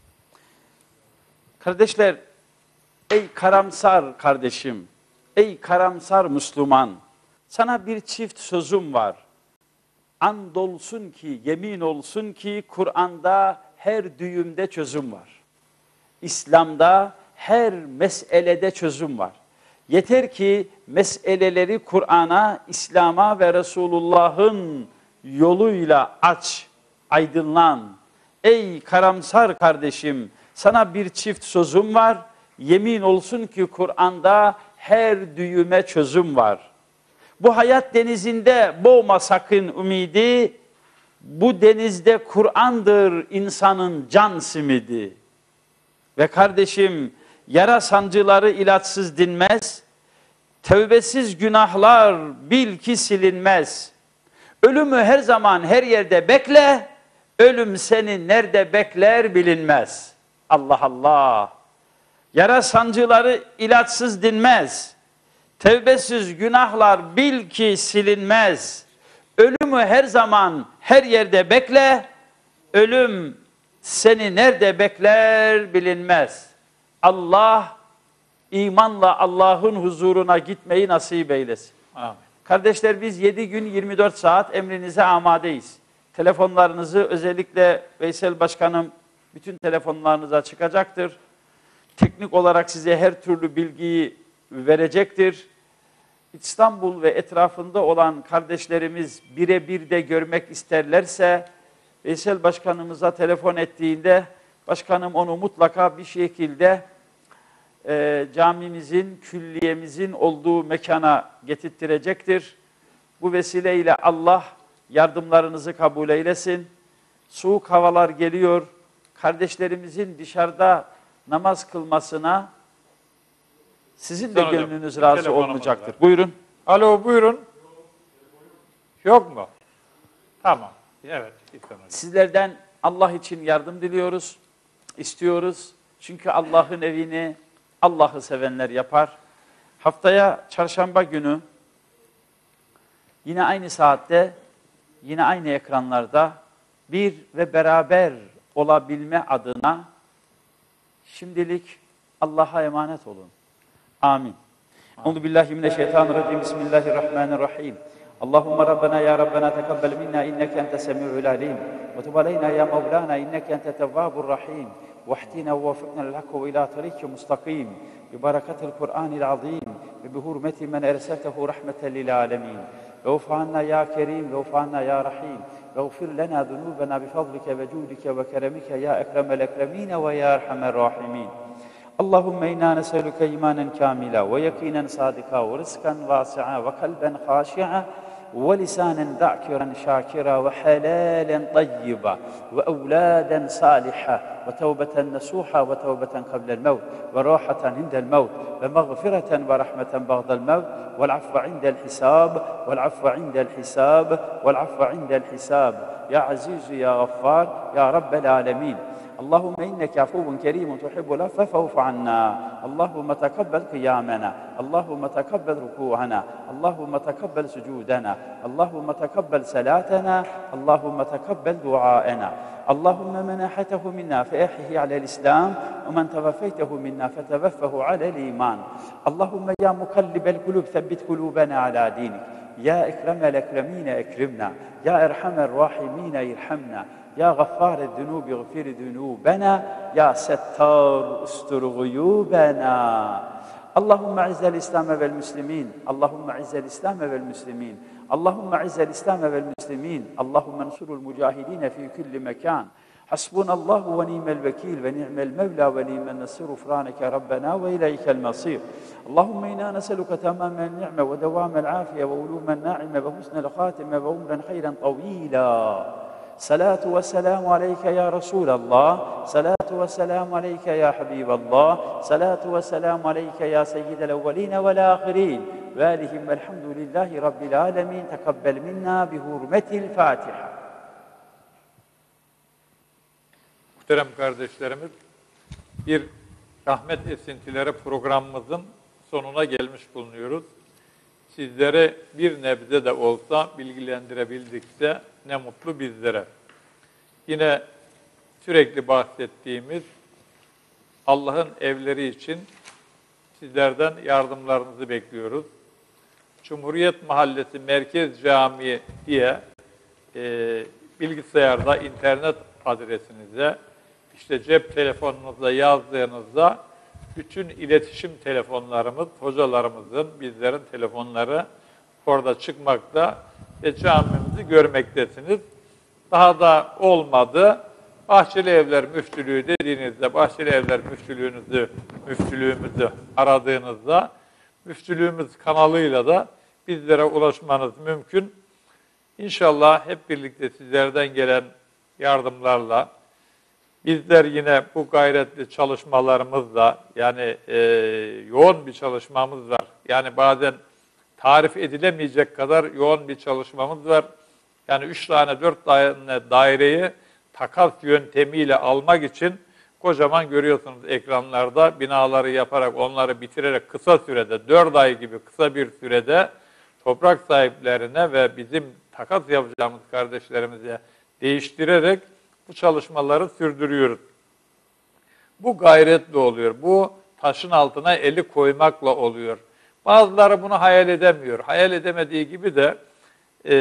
Kardeşler, ey karamsar kardeşim, ey karamsar Müslüman, sana bir çift sözüm var. Andolsun ki, yemin olsun ki Kur'an'da her düğümde çözüm var. İslam'da her meselede çözüm var. Yeter ki meseleleri Kur'an'a, İslam'a ve Resulullah'ın yoluyla aç, aydınlan. Ey karamsar kardeşim, sana bir çift sözüm var. Yemin olsun ki Kur'an'da her düğüme çözüm var. Bu hayat denizinde boğma sakın ümidi. Bu denizde Kur'an'dır insanın can simidi. Ve kardeşim, yara sancıları ilaçsız dinmez. Tövbesiz günahlar bil ki silinmez. Ölümü her zaman her yerde bekle. Ölüm seni nerede bekler bilinmez. Allah Allah. Yara sancıları ilaçsız dinmez. Tevbesiz günahlar bil ki silinmez. Ölümü her zaman her yerde bekle. Ölüm seni nerede bekler bilinmez. Allah imanla Allah'ın huzuruna gitmeyi nasip eylesin. Amin. Kardeşler, biz yedi gün yirmi dört saat emrinize amadeyiz. Telefonlarınızı özellikle Veysel Başkanım bütün telefonlarınıza çıkacaktır. Teknik olarak size her türlü bilgiyi verecektir. İstanbul ve etrafında olan kardeşlerimiz birebir de görmek isterlerse Veysel Başkanımıza telefon ettiğinde başkanım onu mutlaka bir şekilde e, camimizin, külliyemizin olduğu mekana getirttirecektir. Bu vesileyle Allah yardımlarınızı kabul eylesin. Soğuk havalar geliyor. Kardeşlerimizin dışarıda namaz kılmasına sizin de Hocam, gönlünüz bir razı telefonumuz olmayacaktır. var. Buyurun. Alo, buyurun. Yok mu? Tamam. Evet. İhsan Hocam. Sizlerden Allah için yardım diliyoruz, istiyoruz. Çünkü Allah'ın evini Allah'ı sevenler yapar. Haftaya çarşamba günü yine aynı saatte, yine aynı ekranlarda bir ve beraber olabilme adına şimdilik Allah'a emanet olun. Amin. أعوذ بالله من الشيطان الرجيم بسم الله الرحمن الرحيم اللهم ربنا يا ربنا تقبل منا إنك أنت السميع العليم وتب علينا يا مولانا إنك أنت التواب الرحيم واحتنا ووفقنا للحق وإلى طريق مستقيم ببركة القرآن العظيم بحرمة من أرسلته رحمة للعالمين واغفر عنا يا كريم واغفر عنا يا رحيم واغفر لنا ذنوبنا بفضلك وجودك وكرمك يا أكرم الأكرمين ويا أرحم الراحمين اللهم إنا نسألك إيمانا كاملا ويقينا صادقا ورزقا واسعا وقلبا خاشعا ولسانا ذاكرا شاكرا وحلالا طيبا وأولادا صالحا وتوبة نصوحا وتوبة قبل الموت وراحة عند الموت ومغفرة ورحمة بعد الموت والعفو عند الحساب والعفو عند الحساب والعفو عند الحساب يا عزيز يا غفار يا رب العالمين اللهم إنك عفو كريم تحب العفو فاعف عنا اللهم تقبل قيامنا اللهم تقبل ركوعنا اللهم تقبل سجودنا اللهم تقبل صلاتنا اللهم تقبل دعاءنا اللهم من أحته منا فأحيه على الإسلام ومن توفيته منا فتوفه على الإيمان اللهم يا مقلب القلوب ثبت قلوبنا على دينك يا إكرم الأكرمين أكرمنا يا أرحم الراحمين ارحمنا يا غفار الذنوب اغفر ذنوبنا يا ستار استر غيوبنا اللهم اعز الإسلام والمسلمين اللهم اعز الإسلام والمسلمين اللهم اعز الإسلام والمسلمين اللهم انصر المجاهدين في كل مكان حسبنا الله ونعم الوكيل ونعم المولى ونعم النصير غفرانك ربنا وإليك المصير اللهم إنا نسألك تمام النعمة ودوام العافية وعلوما ناعمة وحسن الخاتمة وعمرا خيرا طويلا صلاة والسلام عليك يا رسول الله صلاة والسلام عليك يا حبيب الله صلاة والسلام عليك يا سيد الأولين والآخرين وآلهم الحمد لله رب العالمين تقبل منا بحرمة الفاتحة. Muhterem kardeşlerimiz, bir rahmet esintileri programımızın sonuna gelmiş bulunuyoruz. Sizlere bir nebze de olsa bilgilendirebildikse ne mutlu bizlere. Yine sürekli bahsettiğimiz Allah'ın evleri için sizlerden yardımlarınızı bekliyoruz. Cumhuriyet Mahallesi Merkez Camii diye e, bilgisayarda, internet adresinize, işte cep telefonunuza yazdığınızda bütün iletişim telefonlarımız, hocalarımızın, bizlerin telefonları orada çıkmakta ve camimizi görmektesiniz. Daha da olmadı. Bahçeli Evler Müftülüğü dediğinizde, Bahçeli Evler Müftülüğünüzü, müftülüğümüzü aradığınızda, müftülüğümüz kanalıyla da bizlere ulaşmanız mümkün. İnşallah hep birlikte sizlerden gelen yardımlarla, bizler yine bu gayretli çalışmalarımızla, yani e, yoğun bir çalışmamız var. Yani bazen tarif edilemeyecek kadar yoğun bir çalışmamız var. Yani üç tane, dört tane daireyi takas yöntemiyle almak için kocaman görüyorsunuz ekranlarda binaları yaparak, onları bitirerek kısa sürede, dört ay gibi kısa bir sürede toprak sahiplerine ve bizim takas yapacağımız kardeşlerimize değiştirerek bu çalışmaları sürdürüyoruz. Bu gayretle oluyor. Bu taşın altına eli koymakla oluyor. Bazıları bunu hayal edemiyor. Hayal edemediği gibi de e,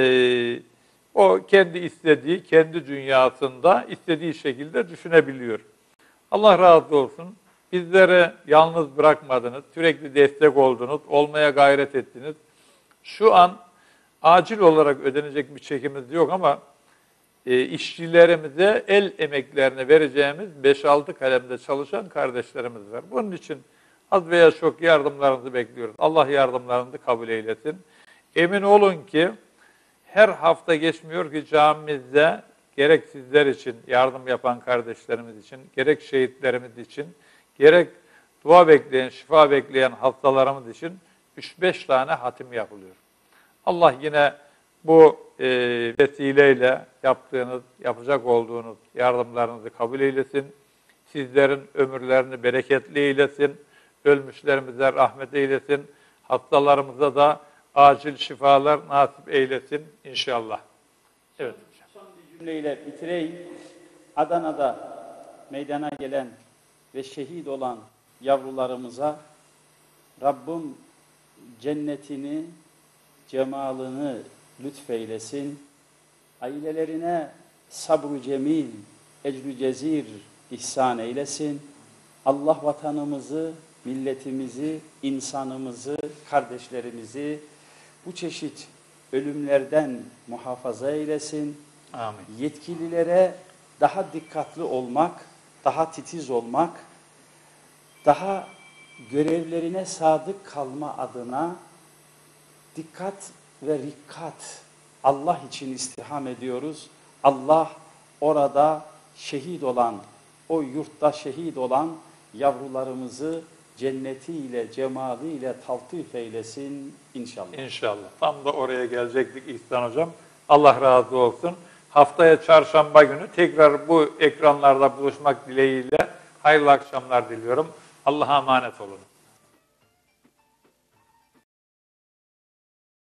o kendi istediği, kendi dünyasında istediği şekilde düşünebiliyor. Allah razı olsun. Bizleri yalnız bırakmadınız. Sürekli destek oldunuz. Olmaya gayret ettiniz. Şu an acil olarak ödenecek bir çekimiz yok ama e, işçilerimize el emeklerini vereceğimiz beş altı kalemde çalışan kardeşlerimiz var. Bunun için az veya çok yardımlarınızı bekliyoruz. Allah yardımlarınızı kabul eylesin. Emin olun ki her hafta geçmiyor ki camimizde gerek sizler için, yardım yapan kardeşlerimiz için, gerek şehitlerimiz için, gerek dua bekleyen, şifa bekleyen hastalarımız için üç beş tane hatim yapılıyor. Allah yine bu e, vesileyle yaptığınız, yapacak olduğunuz yardımlarınızı kabul eylesin. Sizlerin ömürlerini bereketli eylesin. Ölmüşlerimize rahmet eylesin. Hastalarımıza da acil şifalar nasip eylesin inşallah. Evet. Son bir cümleyle bitireyim. Adana'da meydana gelen ve şehit olan yavrularımıza Rabbim cennetini, cemalını lütfeylesin. Ailelerine sabr-ı cemil, ecr-ü cezir ihsan eylesin. Allah vatanımızı, milletimizi, insanımızı, kardeşlerimizi bu çeşit ölümlerden muhafaza eylesin. Amin. Yetkililere daha dikkatli olmak, daha titiz olmak, daha görevlerine sadık kalma adına dikkat ve rikkat Allah için istiham ediyoruz. Allah orada şehit olan, o yurtta şehit olan yavrularımızı cennetiyle, cemaliyle taltif eylesin inşallah. İnşallah. Tam da oraya gelecektik İhsan Hocam. Allah razı olsun. Haftaya çarşamba günü tekrar bu ekranlarda buluşmak dileğiyle hayırlı akşamlar diliyorum. Allah'a emanet olun.